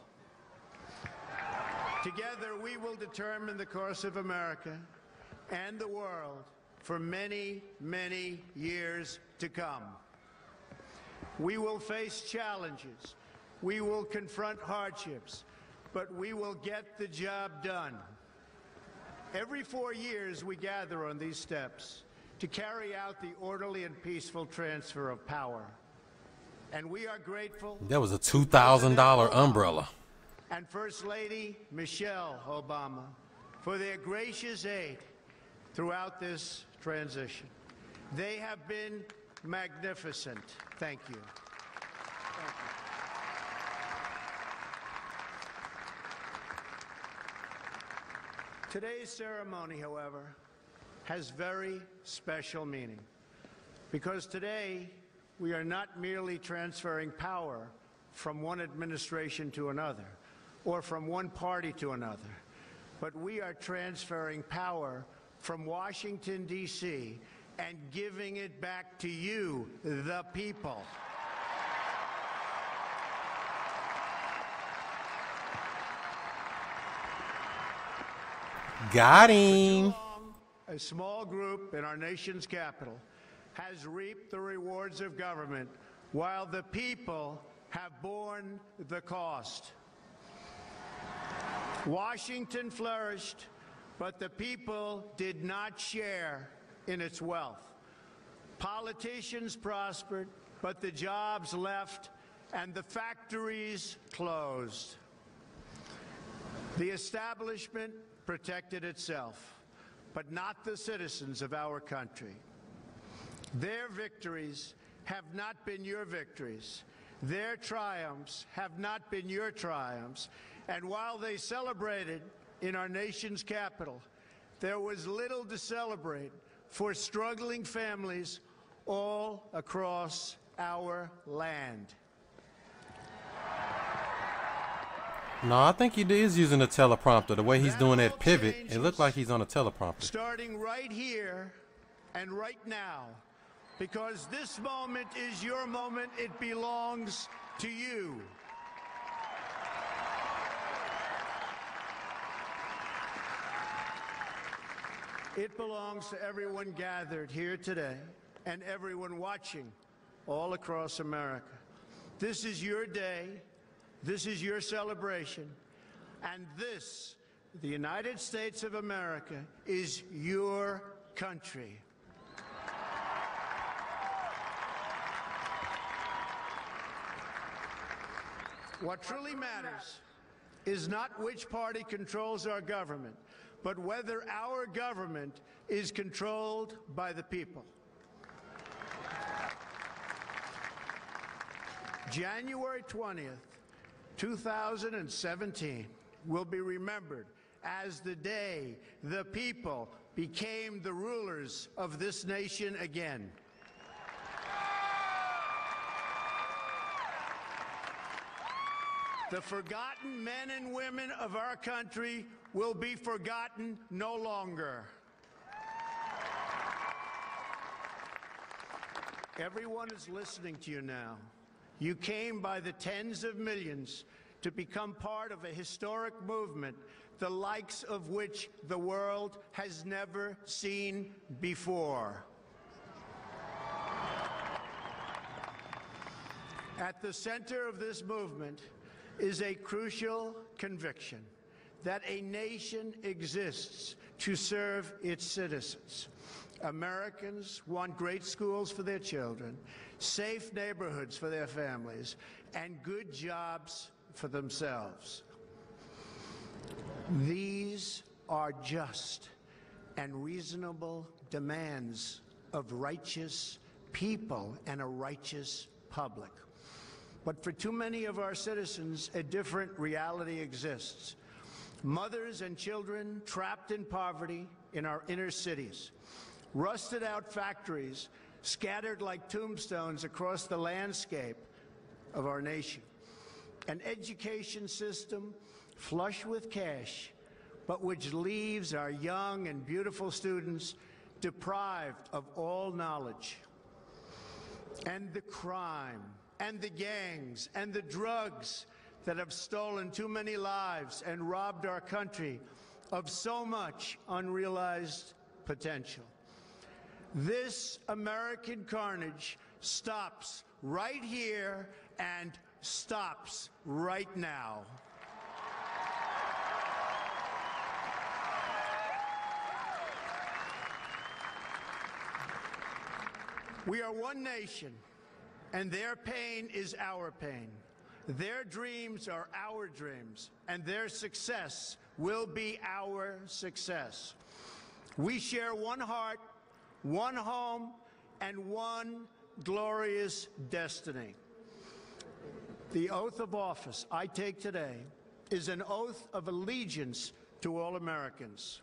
[SPEAKER 15] Together, we will determine the course of America and the world for many, many years to come. We will face challenges. We will confront hardships, but we will get the job done. Every four years, we gather on these steps to carry out the orderly and peaceful transfer of power. And we are grateful.
[SPEAKER 5] That was a two thousand dollar umbrella.
[SPEAKER 15] And First Lady Michelle Obama for their gracious aid throughout this transition. They have been magnificent. Thank you. Thank you. Today's ceremony, however, has very special meaning, because today we are not merely transferring power from one administration to another or from one party to another, but we are transferring power from Washington, D C and giving it back to you, the people.
[SPEAKER 5] Got him.
[SPEAKER 15] A small group in our nation's capital has reaped the rewards of government while the people have borne the cost. Washington flourished, but the people did not share in its wealth. Politicians prospered, but the jobs left and the factories closed. The establishment protected itself, but not the citizens of our country. Their victories have not been your victories. Their triumphs have not been your triumphs. And while they celebrated in our nation's capital, there was little to celebrate for struggling families all across our land.
[SPEAKER 5] No, I think he is using a teleprompter. The way he's doing that pivot, it looked like he's on a teleprompter.
[SPEAKER 15] Starting right here and right now, because this moment is your moment. It belongs to you. It belongs to everyone gathered here today and everyone watching all across America. This is your day. This is your celebration. And this, the United States of America, is your country. What truly matters is not which party controls our government, but whether our government is controlled by the people. January twentieth, two thousand seventeen will be remembered as the day the people became the rulers of this nation again. The forgotten men and women of our country will be forgotten no longer. Everyone is listening to you now. You came by the tens of millions to become part of a historic movement, the likes of which the world has never seen before. At the center of this movement is a crucial conviction that a nation exists to serve its citizens. Americans want great schools for their children, safe neighborhoods for their families, and good jobs for themselves. These are just and reasonable demands of righteous people and a righteous public. But for too many of our citizens, a different reality exists. Mothers and children trapped in poverty in our inner cities, rusted out factories scattered like tombstones across the landscape of our nation, an education system flush with cash, but which leaves our young and beautiful students deprived of all knowledge. And the crime, and the gangs, and the drugs that have stolen too many lives and robbed our country of so much unrealized potential. This American carnage stops right here and stops right now. We are one nation, and their pain is our pain. Their dreams are our dreams, and their success will be our success. We share one heart, one home, and one glorious destiny. The oath of office I take today is an oath of allegiance to all Americans.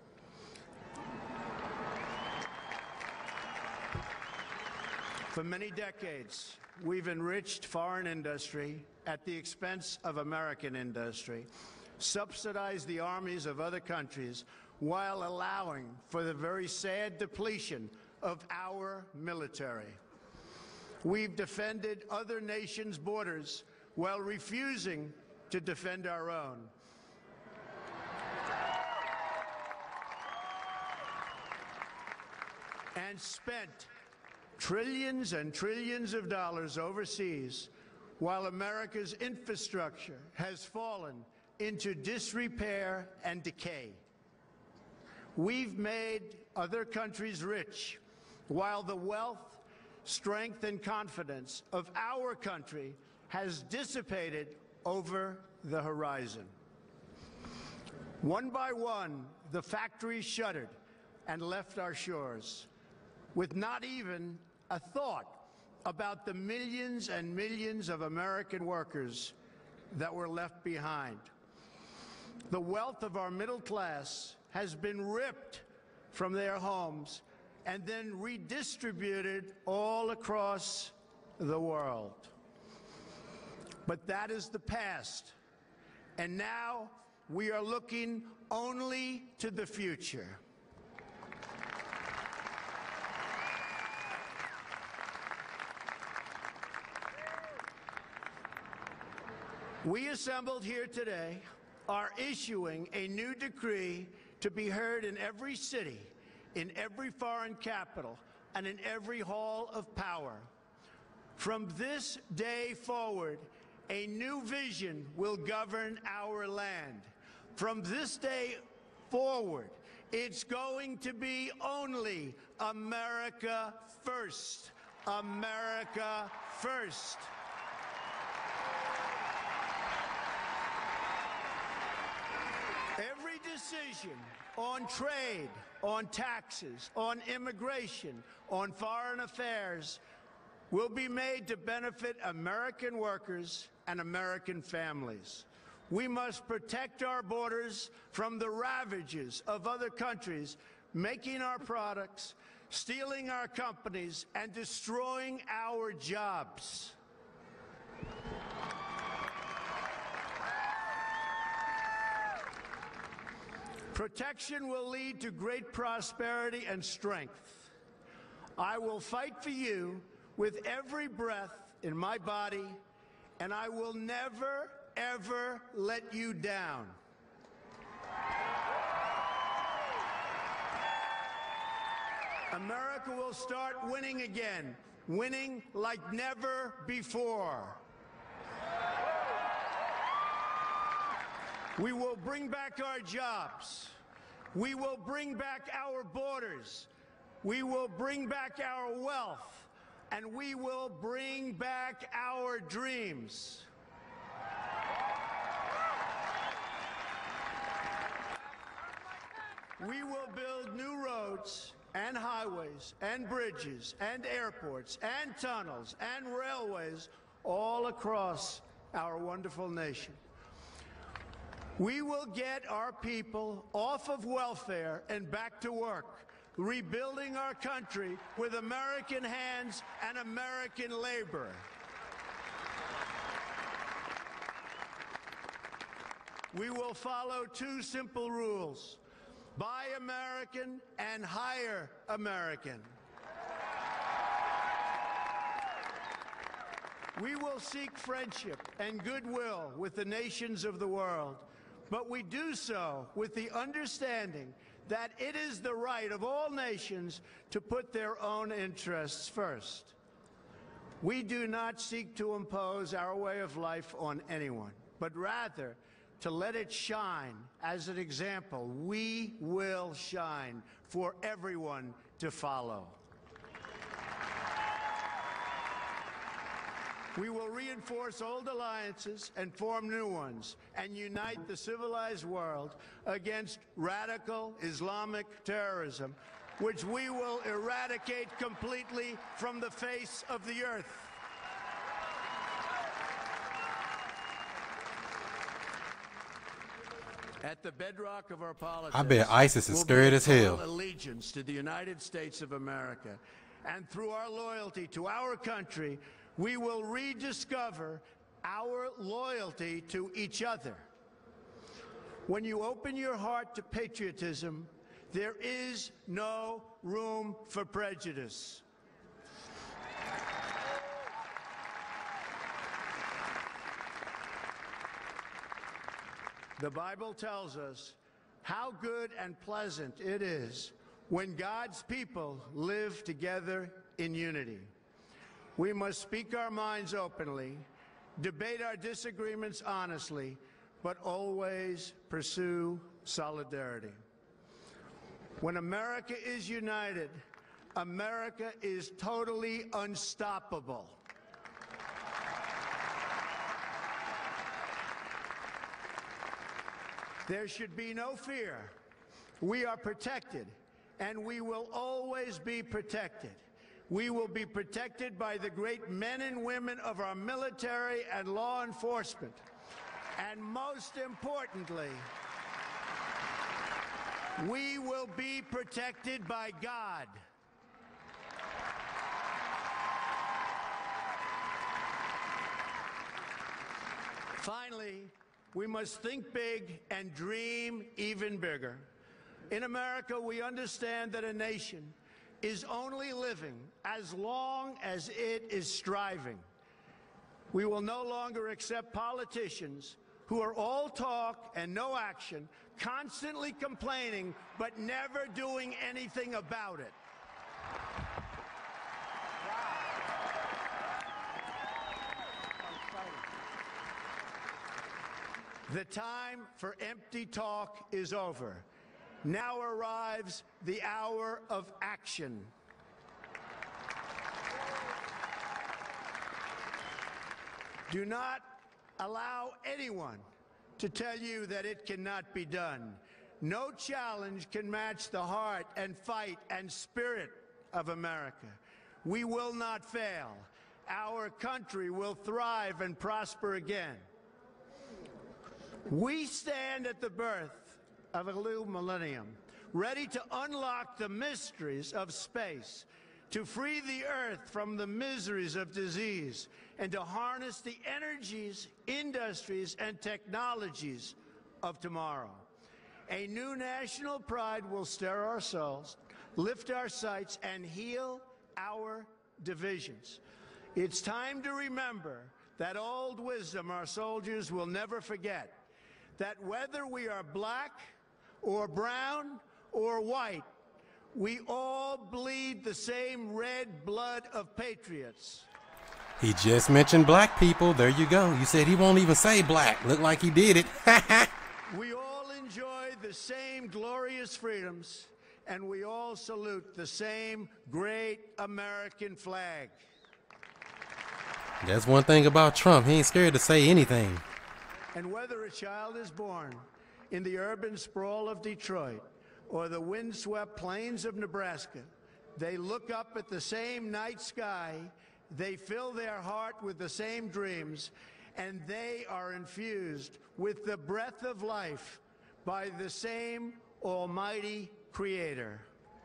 [SPEAKER 15] For many decades, we've enriched foreign industry at the expense of American industry, subsidized the armies of other countries while allowing for the very sad depletion of our military. We've defended other nations' borders while refusing to defend our own. And spent trillions and trillions of dollars overseas while America's infrastructure has fallen into disrepair and decay. We've made other countries rich while the wealth, strength, and confidence of our country has dissipated over the horizon. One by one, the factories shuttered and left our shores, with not even a thought about the millions and millions of American workers that were left behind. The wealth of our middle class has been ripped from their homes and then redistributed all across the world. But that is the past, and now we are looking only to the future. We assembled here today are issuing a new decree to be heard in every city, in every foreign capital, and in every hall of power. From this day forward, a new vision will govern our land. From this day forward, it's going to be only America first. America first. Every decision on trade, on taxes, on immigration, on foreign affairs will be made to benefit American workers and American families. We must protect our borders from the ravages of other countries making our products, stealing our companies, and destroying our jobs. Protection will lead to great prosperity and strength. I will fight for you with every breath in my body, and I will never, ever let you down. America will start winning again, winning like never before. We will bring back our jobs. We will bring back our borders. We will bring back our wealth. And we will bring back our dreams. We will build new roads and highways and bridges and airports and tunnels and railways all across our wonderful nation. We will get our people off of welfare and back to work, rebuilding our country with American hands and American labor. We will follow two simple rules: buy American and hire American. We will seek friendship and goodwill with the nations of the world, but we do so with the understanding that it is the right of all nations to put their own interests first. We do not seek to impose our way of life on anyone, but rather to let it shine as an example. We will shine for everyone to follow. We will reinforce old alliances and form new ones and unite the civilized world against radical Islamic terrorism, which we will eradicate completely from the face of the earth. At the bedrock of our politics,
[SPEAKER 5] I bet ISIS is scared as hell.
[SPEAKER 15] Allegiance to the United States of America, and through our loyalty to our country, we will rediscover our loyalty to each other. When you open your heart to patriotism, there is no room for prejudice. The Bible tells us how good and pleasant it is when God's people live together in unity. We must speak our minds openly, debate our disagreements honestly, but always pursue solidarity. When America is united, America is totally unstoppable. There should be no fear. We are protected, and we will always be protected. We will be protected by the great men and women of our military and law enforcement. And most importantly, we will be protected by God. Finally, we must think big and dream even bigger. In America, we understand that a nation is only living as long as it is striving. We will no longer accept politicians who are all talk and no action, constantly complaining but never doing anything about it. The time for empty talk is over. Now arrives the hour of action. Do not allow anyone to tell you that it cannot be done. No challenge can match the heart and fight and spirit of America. We will not fail. Our country will thrive and prosper again. We stand at the birth of a new millennium, ready to unlock the mysteries of space, to free the earth from the miseries of disease, and to harness the energies, industries, and technologies of tomorrow. A new national pride will stir our souls, lift our sights, and heal our divisions. It's time to remember that old wisdom our soldiers will never forget, that whether we are black or brown or white, we all bleed the same red blood of patriots.
[SPEAKER 5] He just mentioned black people. There you go. You said he won't even say black. Look like he did it.
[SPEAKER 15] We all enjoy the same glorious freedoms, and we all salute the same great American flag.
[SPEAKER 5] That's one thing about Trump. He ain't scared to say anything.
[SPEAKER 15] And whether a child is born in the urban sprawl of Detroit or the windswept plains of Nebraska. They look up at the same night sky, they fill their heart with the same dreams, and they are infused with the breath of life by the same Almighty Creator.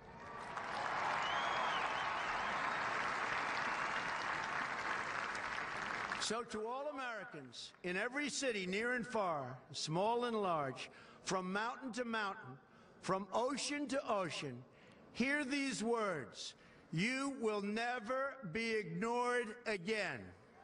[SPEAKER 15] So to all Americans in every city, near and far, small and large, from mountain to mountain, from ocean to ocean, hear these words: you will never be ignored again.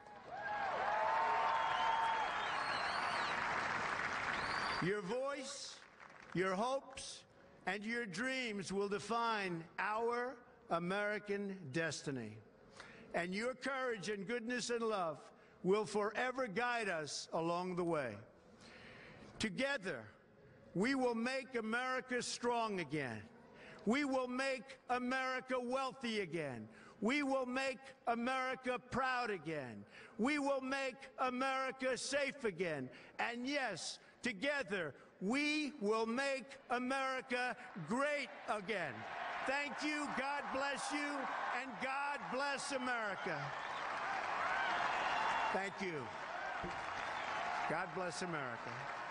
[SPEAKER 15] Your voice, your hopes, and your dreams will define our American destiny. And your courage and goodness and love will forever guide us along the way. Together, we will make America strong again. We will make America wealthy again. We will make America proud again. We will make America safe again. And yes, together, we will make America great again. Thank you, God bless you, and God bless America. Thank you. God bless America.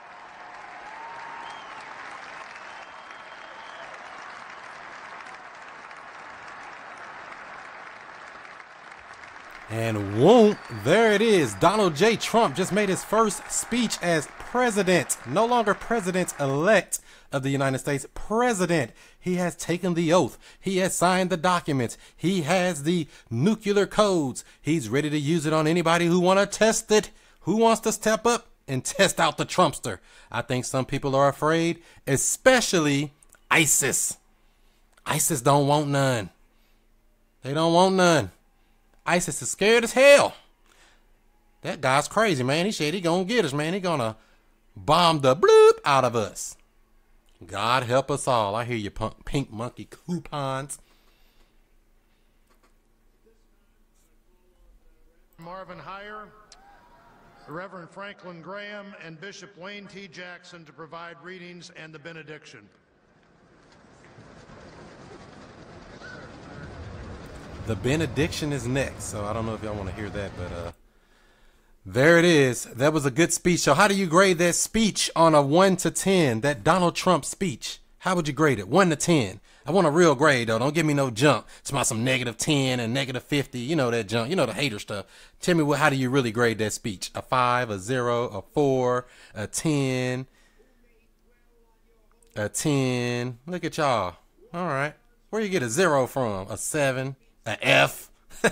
[SPEAKER 5] And won't, there it is. Donald J. Trump just made his first speech as president, no longer president-elect of the United States, president. He has taken the oath. He has signed the documents. He has the nuclear codes. He's ready to use it on anybody who want to test it, who wants to step up and test out the Trumpster. I think some people are afraid, especially ISIS. ISIS don't want none. They don't want none. ISIS is scared as hell. That guy's crazy, man. He said he gonna get us, man. He gonna bomb the bloop out of us. God help us all. I hear you, pink monkey coupons.
[SPEAKER 7] Marvin Heyer, Reverend Franklin Graham, and Bishop Wayne T. Jackson to provide readings and the benediction.
[SPEAKER 5] The benediction is next, so I don't know if y'all want to hear that, but uh, there it is. That was a good speech. So how do you grade that speech on a one to ten, that Donald Trump speech? How would you grade it? one to ten. I want a real grade, though. Don't give me no junk. It's about some negative ten and negative fifty. You know that junk. You know the hater stuff. Tell me, what, how do you really grade that speech? A five, a zero, a four, a ten, a ten. Look at y'all. All right. Where you get a zero from? A seven? An F.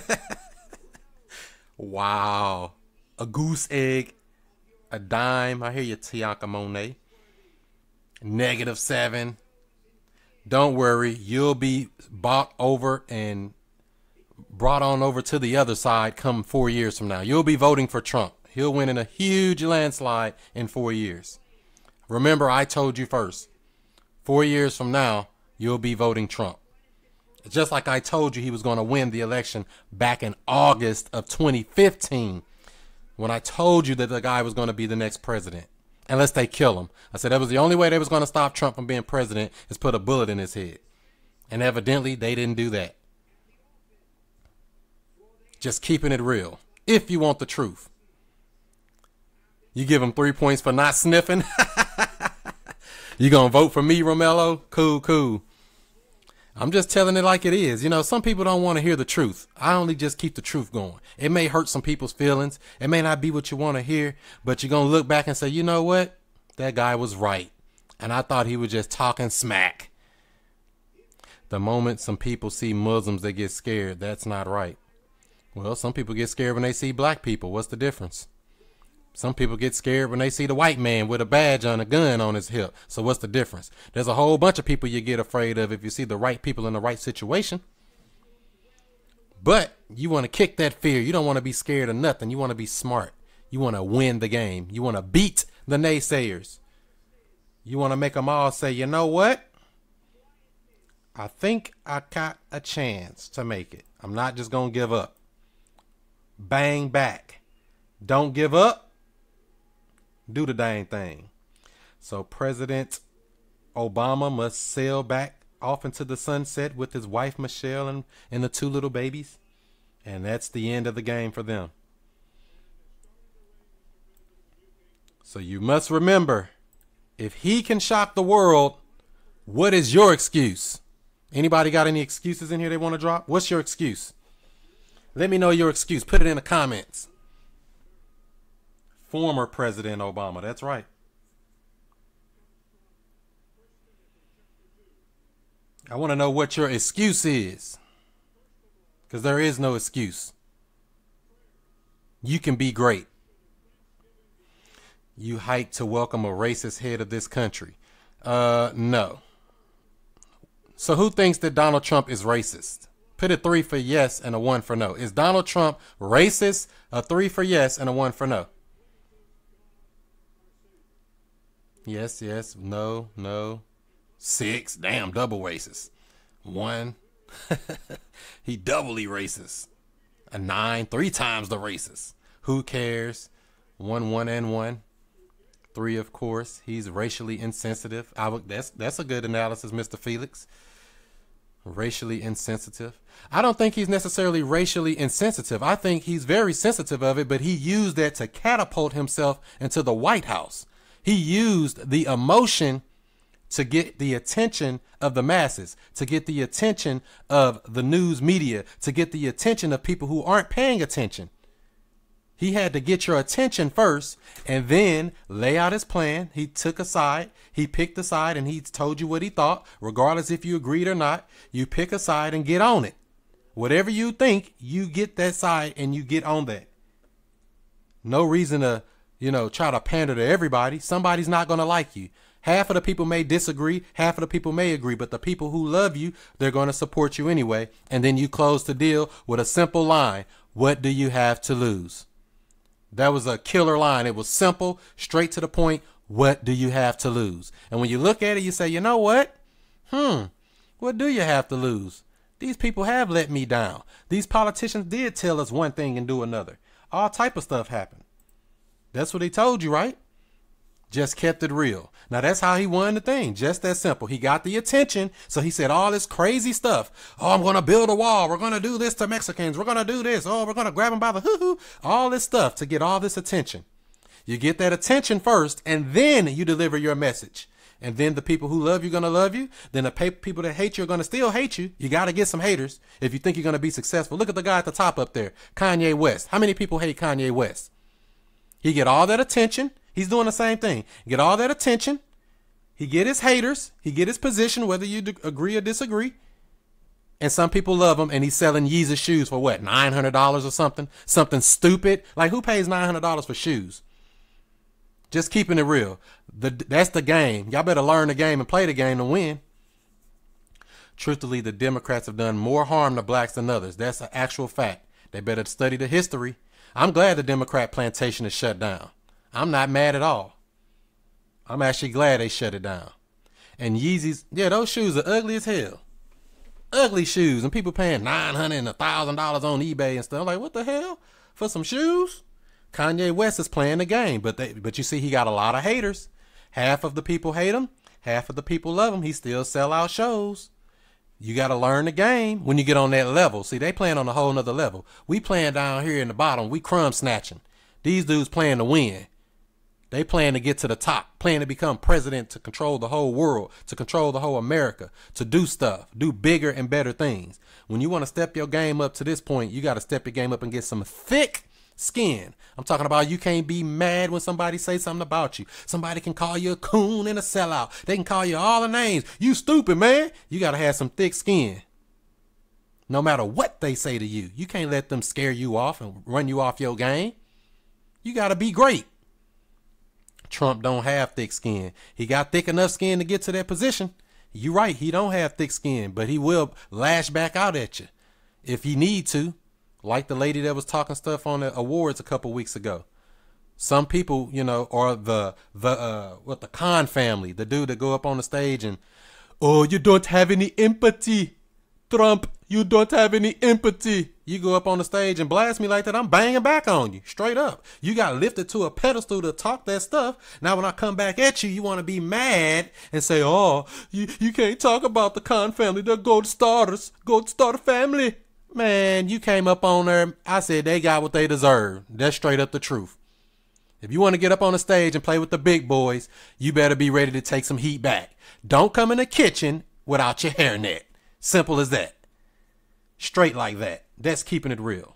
[SPEAKER 5] Wow. A goose egg. A dime. I hear you, Tianka Monet. Negative seven. Don't worry. You'll be bought over and brought on over to the other side come four years from now. You'll be voting for Trump. He'll win in a huge landslide in four years. Remember, I told you first. Four years from now, you'll be voting Trump. Just like I told you he was going to win the election back in August of twenty fifteen, when I told you that the guy was going to be the next president, unless they kill him. I said that was the only way they was going to stop Trump from being president, is put a bullet in his head. And evidently they didn't do that. Just keeping it real. If you want the truth. You give him three points for not sniffing? You going to vote for me, Romello? Cool, cool. I'm just telling it like it is. You know, some people don't want to hear the truth. I only just keep the truth going. It may hurt some people's feelings. It may not be what you want to hear, but you're going to look back and say, you know what? That guy was right. And I thought he was just talking smack. The moment some people see Muslims, they get scared. That's not right. Well, some people get scared when they see black people. What's the difference? Some people get scared when they see the white man with a badge on, a gun on his hip. So what's the difference? There's a whole bunch of people you get afraid of if you see the right people in the right situation. But you want to kick that fear. You don't want to be scared of nothing. You want to be smart. You want to win the game. You want to beat the naysayers. You want to make them all say, you know what? I think I got a chance to make it. I'm not just going to give up. Bang back. Don't give up. Do the dang thing. So President Obama must sail back off into the sunset with his wife Michelle and, and the two little babies. And that's the end of the game for them. So you must remember, if he can shock the world, what is your excuse? Anybody got any excuses in here they want to drop? What's your excuse? Let me know your excuse. Put it in the comments. Former President Obama. That's right. I want to know what your excuse is. Because there is no excuse. You can be great. You hiked to welcome a racist head of this country. Uh, no. So who thinks that Donald Trump is racist? Put a three for yes and a one for no. Is Donald Trump racist? A three for yes and a one for no. Yes, yes, no, no. Six. Damn, double racist. One. He doubly racist. A nine. Three times the racist. Who cares? One, one, and one. Three, of course. He's racially insensitive. I would, that's that's a good analysis, Mister Felix. Racially insensitive. I don't think he's necessarily racially insensitive. I think he's very sensitive of it, but he used that to catapult himself into the White House. He used the emotion to get the attention of the masses, to get the attention of the news media, to get the attention of people who aren't paying attention. He had to get your attention first and then lay out his plan. He took a side. He picked a side and he told you what he thought, regardless if you agreed or not. You pick a side and get on it. Whatever you think, you get that side and you get on that. No reason to, you know, try to pander to everybody. Somebody's not going to like you. Half of the people may disagree. Half of the people may agree. But the people who love you, they're going to support you anyway. And then you close the deal with a simple line. What do you have to lose? That was a killer line. It was simple, straight to the point. What do you have to lose? And when you look at it, you say, you know what? Hmm, what do you have to lose? These people have let me down. These politicians did tell us one thing and do another. All type of stuff happened. That's what he told you, right? Just kept it real. Now, that's how he won the thing. Just that simple. He got the attention. So he said all this crazy stuff. Oh, I'm going to build a wall. We're going to do this to Mexicans. We're going to do this. Oh, we're going to grab them by the hoo-hoo. All this stuff to get all this attention. You get that attention first, and then you deliver your message. And then the people who love you are going to love you. Then the people that hate you are going to still hate you. You got to get some haters if you think you're going to be successful. Look at the guy at the top up there, Kanye West. How many people hate Kanye West? He get all that attention. He's doing the same thing. Get all that attention. He get his haters. He get his position, whether you agree or disagree. And some people love him, and he's selling Yeezus shoes for what, nine hundred dollars or something? Something stupid. Like, who pays nine hundred dollars for shoes? Just keeping it real. The, that's the game. Y'all better learn the game and play the game to win. Truthfully, the Democrats have done more harm to blacks than others. That's an actual fact. They better study the history. I'm glad the Democrat plantation is shut down. I'm not mad at all. I'm actually glad they shut it down. And Yeezys, yeah, those shoes are ugly as hell. Ugly shoes. And people paying nine hundred dollars and one thousand dollars on eBay and stuff. I'm like, what the hell? For some shoes? Kanye West is playing the game. But they, but you see, he got a lot of haters. Half of the people hate him. Half of the people love him. He still sell out shows. You got to learn the game when you get on that level. See, they playing on a whole nother level. We playing down here in the bottom. We crumb snatching. These dudes playing to win. They plan to get to the top, plan to become president, to control the whole world, to control the whole America, to do stuff, do bigger and better things. When you want to step your game up to this point, you got to step your game up and get some thick skin. I'm talking about you can't be mad when somebody say something about you. Somebody can call you a coon and a sellout. They can call you all the names. You stupid, man. You got to have some thick skin. No matter what they say to you, you can't let them scare you off and run you off your game. You got to be great. Trump don't have thick skin. He got thick enough skin to get to that position. You're right. He don't have thick skin, but he will lash back out at you if he need to. Like the lady that was talking stuff on the awards a couple weeks ago. Some people, you know, or the, the, uh, what the Khan family, the dude that go up on the stage and, oh, you don't have any empathy, Trump. You don't have any empathy. You go up on the stage and blast me like that, I'm banging back on you. Straight up. You got lifted to a pedestal to talk that stuff. Now when I come back at you, you want to be mad and say, oh, you, you can't talk about the Khan family. They're gold starters. Gold starter family. Man, you came up on there. I said they got what they deserve. That's straight up the truth. If you want to get up on the stage and play with the big boys, you better be ready to take some heat back. Don't come in the kitchen without your hairnet. Simple as that. Straight like that. That's keeping it real.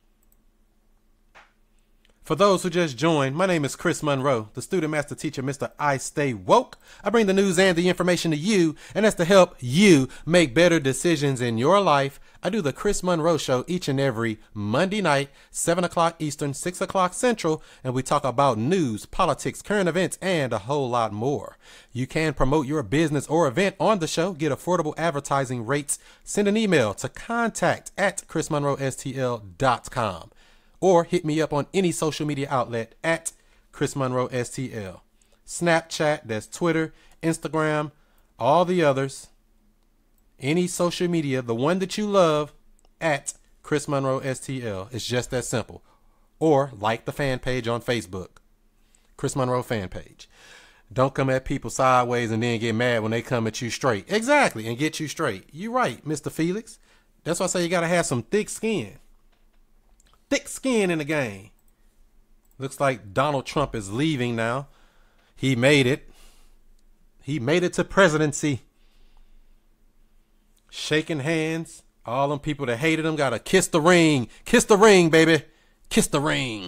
[SPEAKER 5] For those who just joined, my name is Chris Monroe, the student master teacher, Mister I Stay Woke. I bring the news and the information to you, and that's to help you make better decisions in your life. I do the Chris Monroe Show each and every Monday night, seven o'clock Eastern, six o'clock Central, and we talk about news, politics, current events, and a whole lot more. You can promote your business or event on the show, get affordable advertising rates, send an email to contact at chris monroe s t l dot com. Or hit me up on any social media outlet at Chris Monroe S T L. Snapchat, that's Twitter, Instagram, all the others. Any social media, the one that you love, at Chris Monroe S T L. It's just that simple. Or like the fan page on Facebook. Chris Monroe fan page. Don't come at people sideways and then get mad when they come at you straight. Exactly, and get you straight. You're right, Mister Felix. That's why I say you got to have some thick skin. Thick skin in the game. Looks like Donald Trump is leaving now. He made it. He made it to presidency. Shaking hands. All them people that hated him got to kiss the ring. Kiss the ring, baby. Kiss the ring.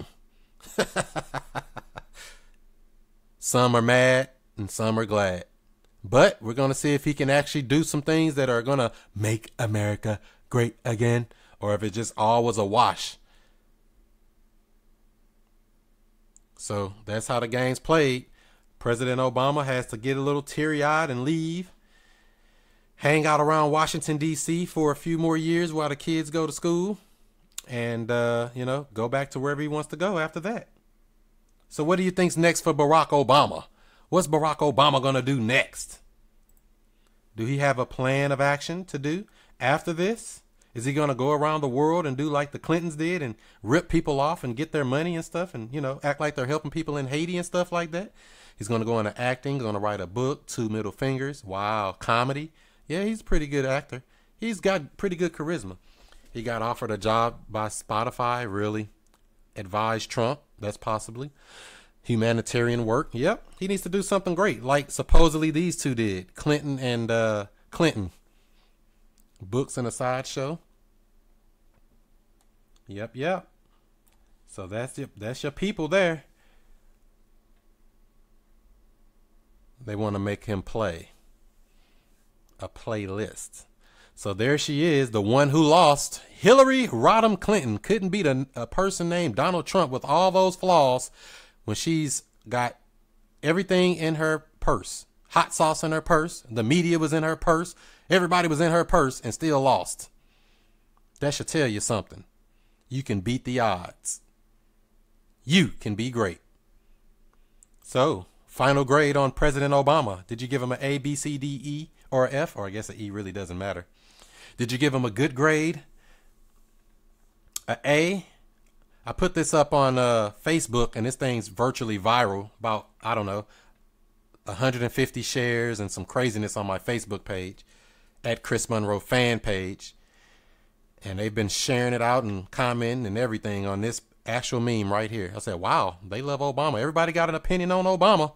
[SPEAKER 5] Some are mad and some are glad. But we're going to see if he can actually do some things that are going to make America great again. Or if it just all was a wash. So that's how the game's played. President Obama has to get a little teary-eyed and leave. Hang out around Washington, D C for a few more years while the kids go to school. And, uh, you know, go back to wherever he wants to go after that. So what do you think's next for Barack Obama? What's Barack Obama going to do next? Do he have a plan of action to do after this? Is he going to go around the world and do like the Clintons did and rip people off and get their money and stuff and, you know, act like they're helping people in Haiti and stuff like that? He's going to go into acting, going to write a book, Two Middle Fingers. Wow. Comedy. Yeah, he's a pretty good actor. He's got pretty good charisma. He got offered a job by Spotify, really. Advised Trump. That's possibly. Humanitarian work. Yep. He needs to do something great like supposedly these two did. Clinton and uh, Clinton. Books and a sideshow. Yep, yep. So that's your, that's your people there. They want to make him play a playlist. So there she is, the one who lost. Hillary Rodham Clinton couldn't beat a, a person named Donald Trump with all those flaws when she's got everything in her purse. Hot sauce in her purse. The media was in her purse. Everybody was in her purse and still lost. That should tell you something. You can beat the odds. You can be great. So, final grade on President Obama. Did you give him an A, B, C, D, E, or F? Or I guess an E really doesn't matter. Did you give him a good grade? A A? I put this up on uh, Facebook, and this thing's virtually viral. About, I don't know, one hundred fifty shares and some craziness on my Facebook page at Chris Monroe fan page. And they've been sharing it out and commenting and everything on this actual meme right here. I said, wow, they love Obama. Everybody got an opinion on Obama.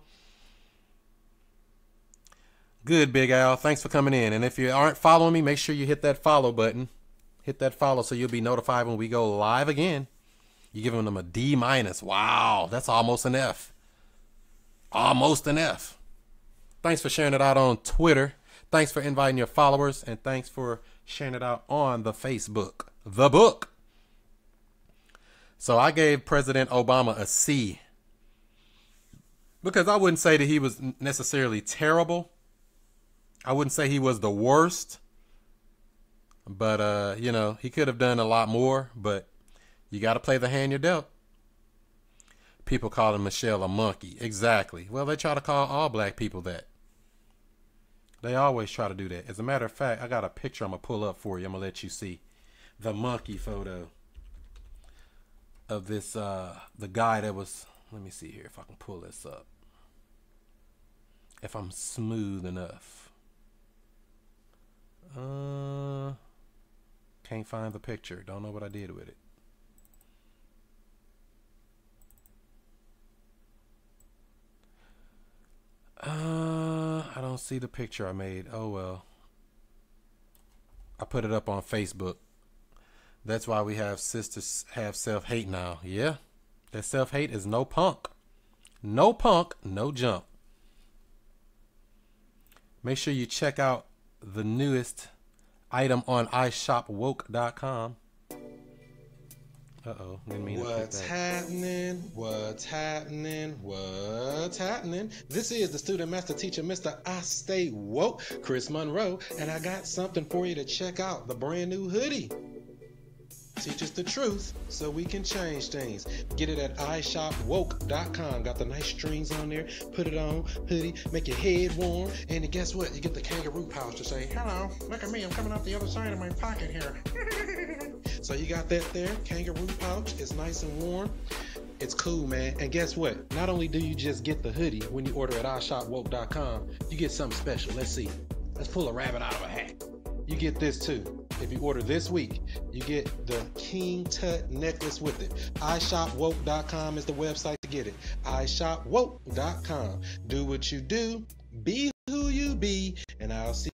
[SPEAKER 5] Good, Big Al. Thanks for coming in. And if you aren't following me, make sure you hit that follow button. Hit that follow so you'll be notified when we go live again. You're giving them a D minus. Wow, that's almost an F. Almost an F. Thanks for sharing it out on Twitter. Thanks for inviting your followers. And thanks for sharing it out on the Facebook. The book. So I gave President Obama a C. Because I wouldn't say that he was necessarily terrible. I wouldn't say he was the worst. But, uh, you know, he could have done a lot more. But you got to play the hand you're dealt. People calling Michelle a monkey. Exactly. Well, they try to call all black people that. They always try to do that. As a matter of fact, I got a picture I'm going to pull up for you. I'm going to let you see the monkey photo of this, uh, the guy that was, let me see here if I can pull this up. If I'm smooth enough. Uh, can't find the picture. Don't know what I did with it. Uh, I don't see the picture I made. Oh well. I put it up on Facebook. That's why we have sisters have self-hate now. Yeah. That self-hate is no punk. No punk, no jump. Make sure you check out the newest item on i shop woke dot com. Uh-oh. Didn't mean to click
[SPEAKER 16] What's
[SPEAKER 5] that.
[SPEAKER 16] happening? What's happening? What's happening? This is the student master teacher, Mister I Stay Woke, Chris Monroe, and I got something for you to check out. The brand new hoodie. Teach us the truth so we can change things. Get it at i shop woke dot com. Got the nice strings on there. Put it on, hoodie, make your head warm. And then guess what? You get the kangaroo pouch to say, hello, look at me, I'm coming out the other side of my pocket here. So you got that there, kangaroo pouch. It's nice and warm. It's cool, man. And guess what? Not only do you just get the hoodie when you order at i shop woke dot com, you get something special. Let's see. Let's pull a rabbit out of a hat. You get this too. If you order this week, you get the King Tut necklace with it. i shop woke dot com is the website to get it. i shop woke dot com. Do what you do, be who you be, and I'll see.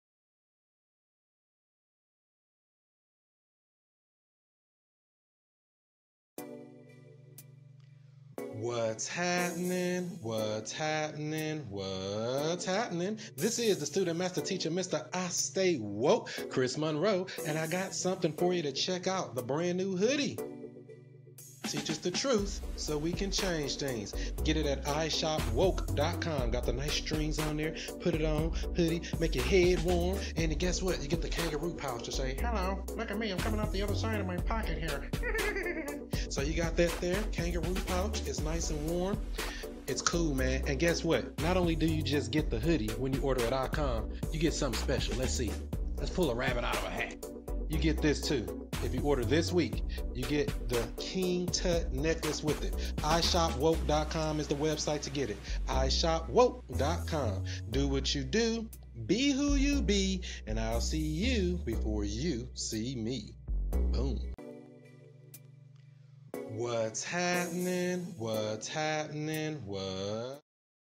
[SPEAKER 16] What's happening? What's happening? What's happening? This is the student master teacher, Mister I Stay Woke, Chris Monroe, and I got something for you to check out. The brand new hoodie. Teach us the truth so we can change things. Get it at i shop woke dot com. Got the nice strings on there. Put it on, hoodie, make your head warm. And then guess what? You get the kangaroo pouch to say, hello, look at me, I'm coming out the other side of my pocket here. So you got that there, kangaroo pouch. It's nice and warm. It's cool, man. And guess what? Not only do you just get the hoodie when you order at i com, you get something special. Let's see. Let's pull a rabbit out of a hat. You get this too. If you order this week, you get the King Tut necklace with it. i shop woke dot com is the website to get it. i shop woke dot com. Do what you do, be who you be, and I'll see you before you see me. Boom. What's happening? What's happening? What?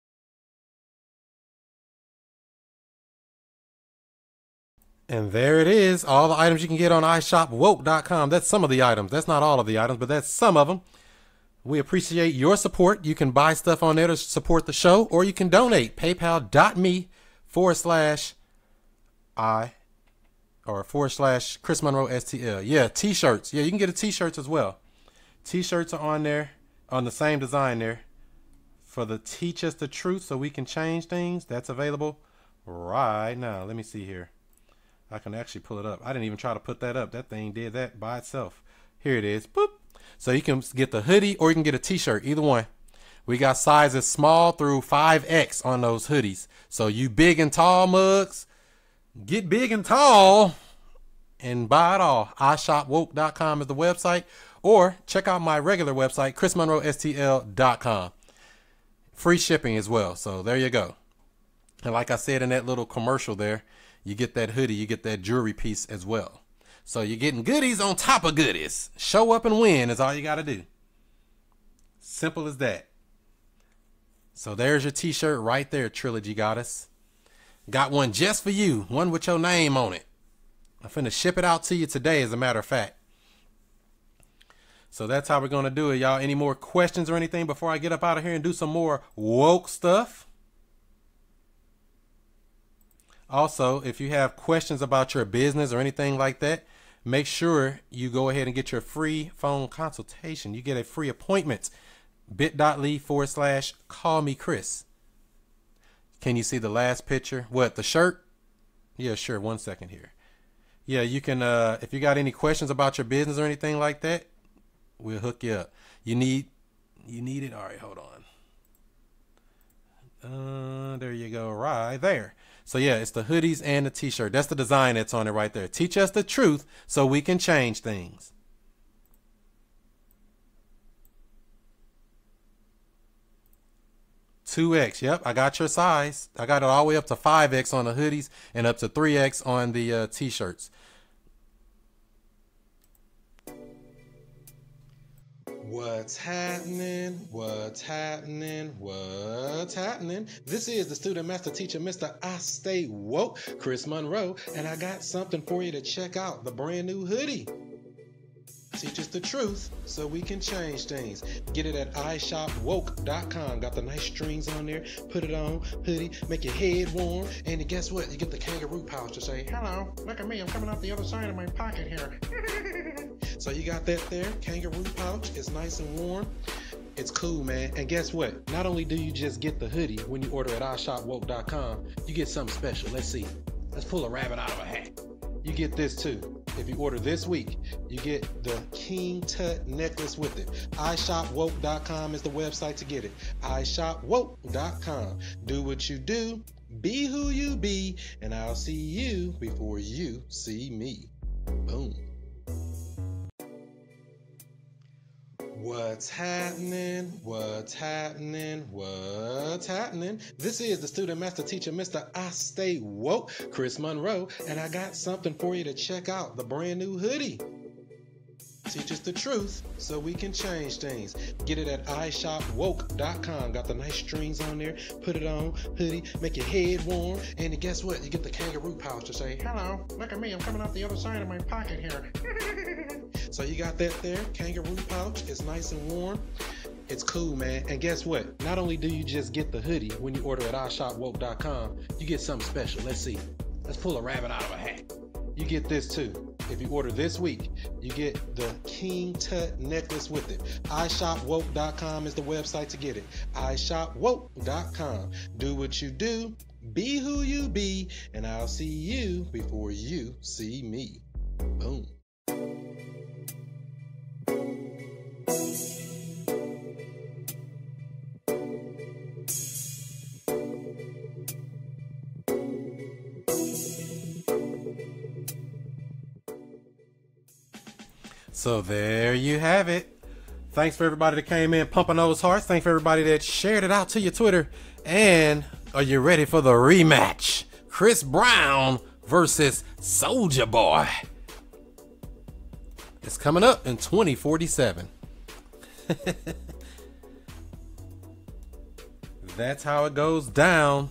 [SPEAKER 5] And there it is, all the items you can get on i shop woke dot com. That's some of the items. That's not all of the items, but that's some of them. We appreciate your support. You can buy stuff on there to support the show, or you can donate. PayPal.me forward slash I, or forward slash Chris Monroe S T L. Yeah, t-shirts. Yeah, you can get a t-shirts as well. T-shirts are on there, on the same design there. For the Teach Us the Truth so we can change things, that's available right now. Let me see here. I can actually pull it up. I didn't even try to put that up. That thing did that by itself. Here it is. Boop. So you can get the hoodie or you can get a t-shirt, either one. We got sizes small through five X on those hoodies. So you big and tall mugs, get big and tall and buy it all. i shop woke dot com is the website, or check out my regular website, chris monroe s t l dot com. Free shipping as well. So there you go. And like I said in that little commercial there, you get that hoodie, you get that jewelry piece as well. So you're getting goodies on top of goodies. Show up and win is all you got to do. Simple as that. So there's your t-shirt right there, Trilogy Goddess. Got one just for you, one with your name on it. I'm finna ship it out to you today, as a matter of fact. So that's how we're going to do it, y'all. Any more questions or anything before I get up out of here and do some more woke stuff? Also, if you have questions about your business or anything like that, make sure you go ahead and get your free phone consultation. You get a free appointment. bit.ly forward slash call me Chris. Can you see the last picture? What, the shirt? Yeah, sure. One second here. Yeah, you can, uh, if you got any questions about your business or anything like that, we'll hook you up. You need, you need it? All right, hold on. Uh, there you go, right there. So yeah, it's the hoodies and the t-shirt. That's the design that's on it right there. Teach us the truth so we can change things. two X. Yep, I got your size. I got it all the way up to five X on the hoodies and up to three X on the uh, t-shirts.
[SPEAKER 16] What's happening? What's happening? What's happening? This is the student master teacher, Mister I Stay Woke, Chris Monroe, and I got something for you to check out. The brand new hoodie. Teach us the truth so we can change things. Get it at i shop woke dot com. Got the nice strings on there. Put it on, hoodie, make your head warm. And guess what? You get the kangaroo pouch to say, hello, look at me, I'm coming out the other side of my pocket here. So you got that there, kangaroo pouch. It's nice and warm. It's cool, man. And guess what? Not only do you just get the hoodie when you order at i shop woke dot com, you get something special. Let's see. Let's pull a rabbit out of a hat. You get this too. If you order this week, you get the King Tut necklace with it. i shop woke dot com is the website to get it. i shop woke dot com. Do what you do, be who you be, and I'll see you before you see me. Boom. What's happening? What's happening? What's happening? This is the student master teacher, Mister I Stay Woke, Chris Monroe, and I got something for you to check out. The brand new hoodie. Teach us the truth so we can change things. Get it at i shop woke dot com. Got the nice strings on there. Put it on, hoodie, make your head warm. And guess what? You get the kangaroo pouch to say, hello, look at me, I'm coming out the other side of my pocket here. So you got that there, kangaroo pouch. It's nice and warm. It's cool, man. And guess what? Not only do you just get the hoodie when you order at i shop woke dot com, you get something special. Let's see. Let's pull a rabbit out of a hat. You get this too. If you order this week, you get the King Tut necklace with it. i shop woke dot com is the website to get it. i shop woke dot com. Do what you do, be who you be, and I'll see you before you see me. Boom.
[SPEAKER 5] So there you have it. Thanks for everybody that came in pumping those hearts. Thanks for everybody that shared it out to your Twitter. And are you ready for the rematch? Chris Brown versus Soulja Boy. It's coming up in twenty forty-seven. That's how it goes down.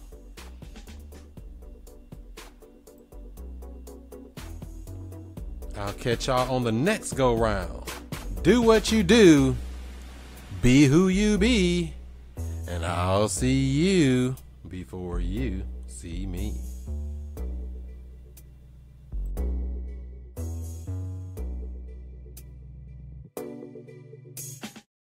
[SPEAKER 5] I'll catch y'all on the next go round. Do what you do, be who you be, and I'll see you before you see me.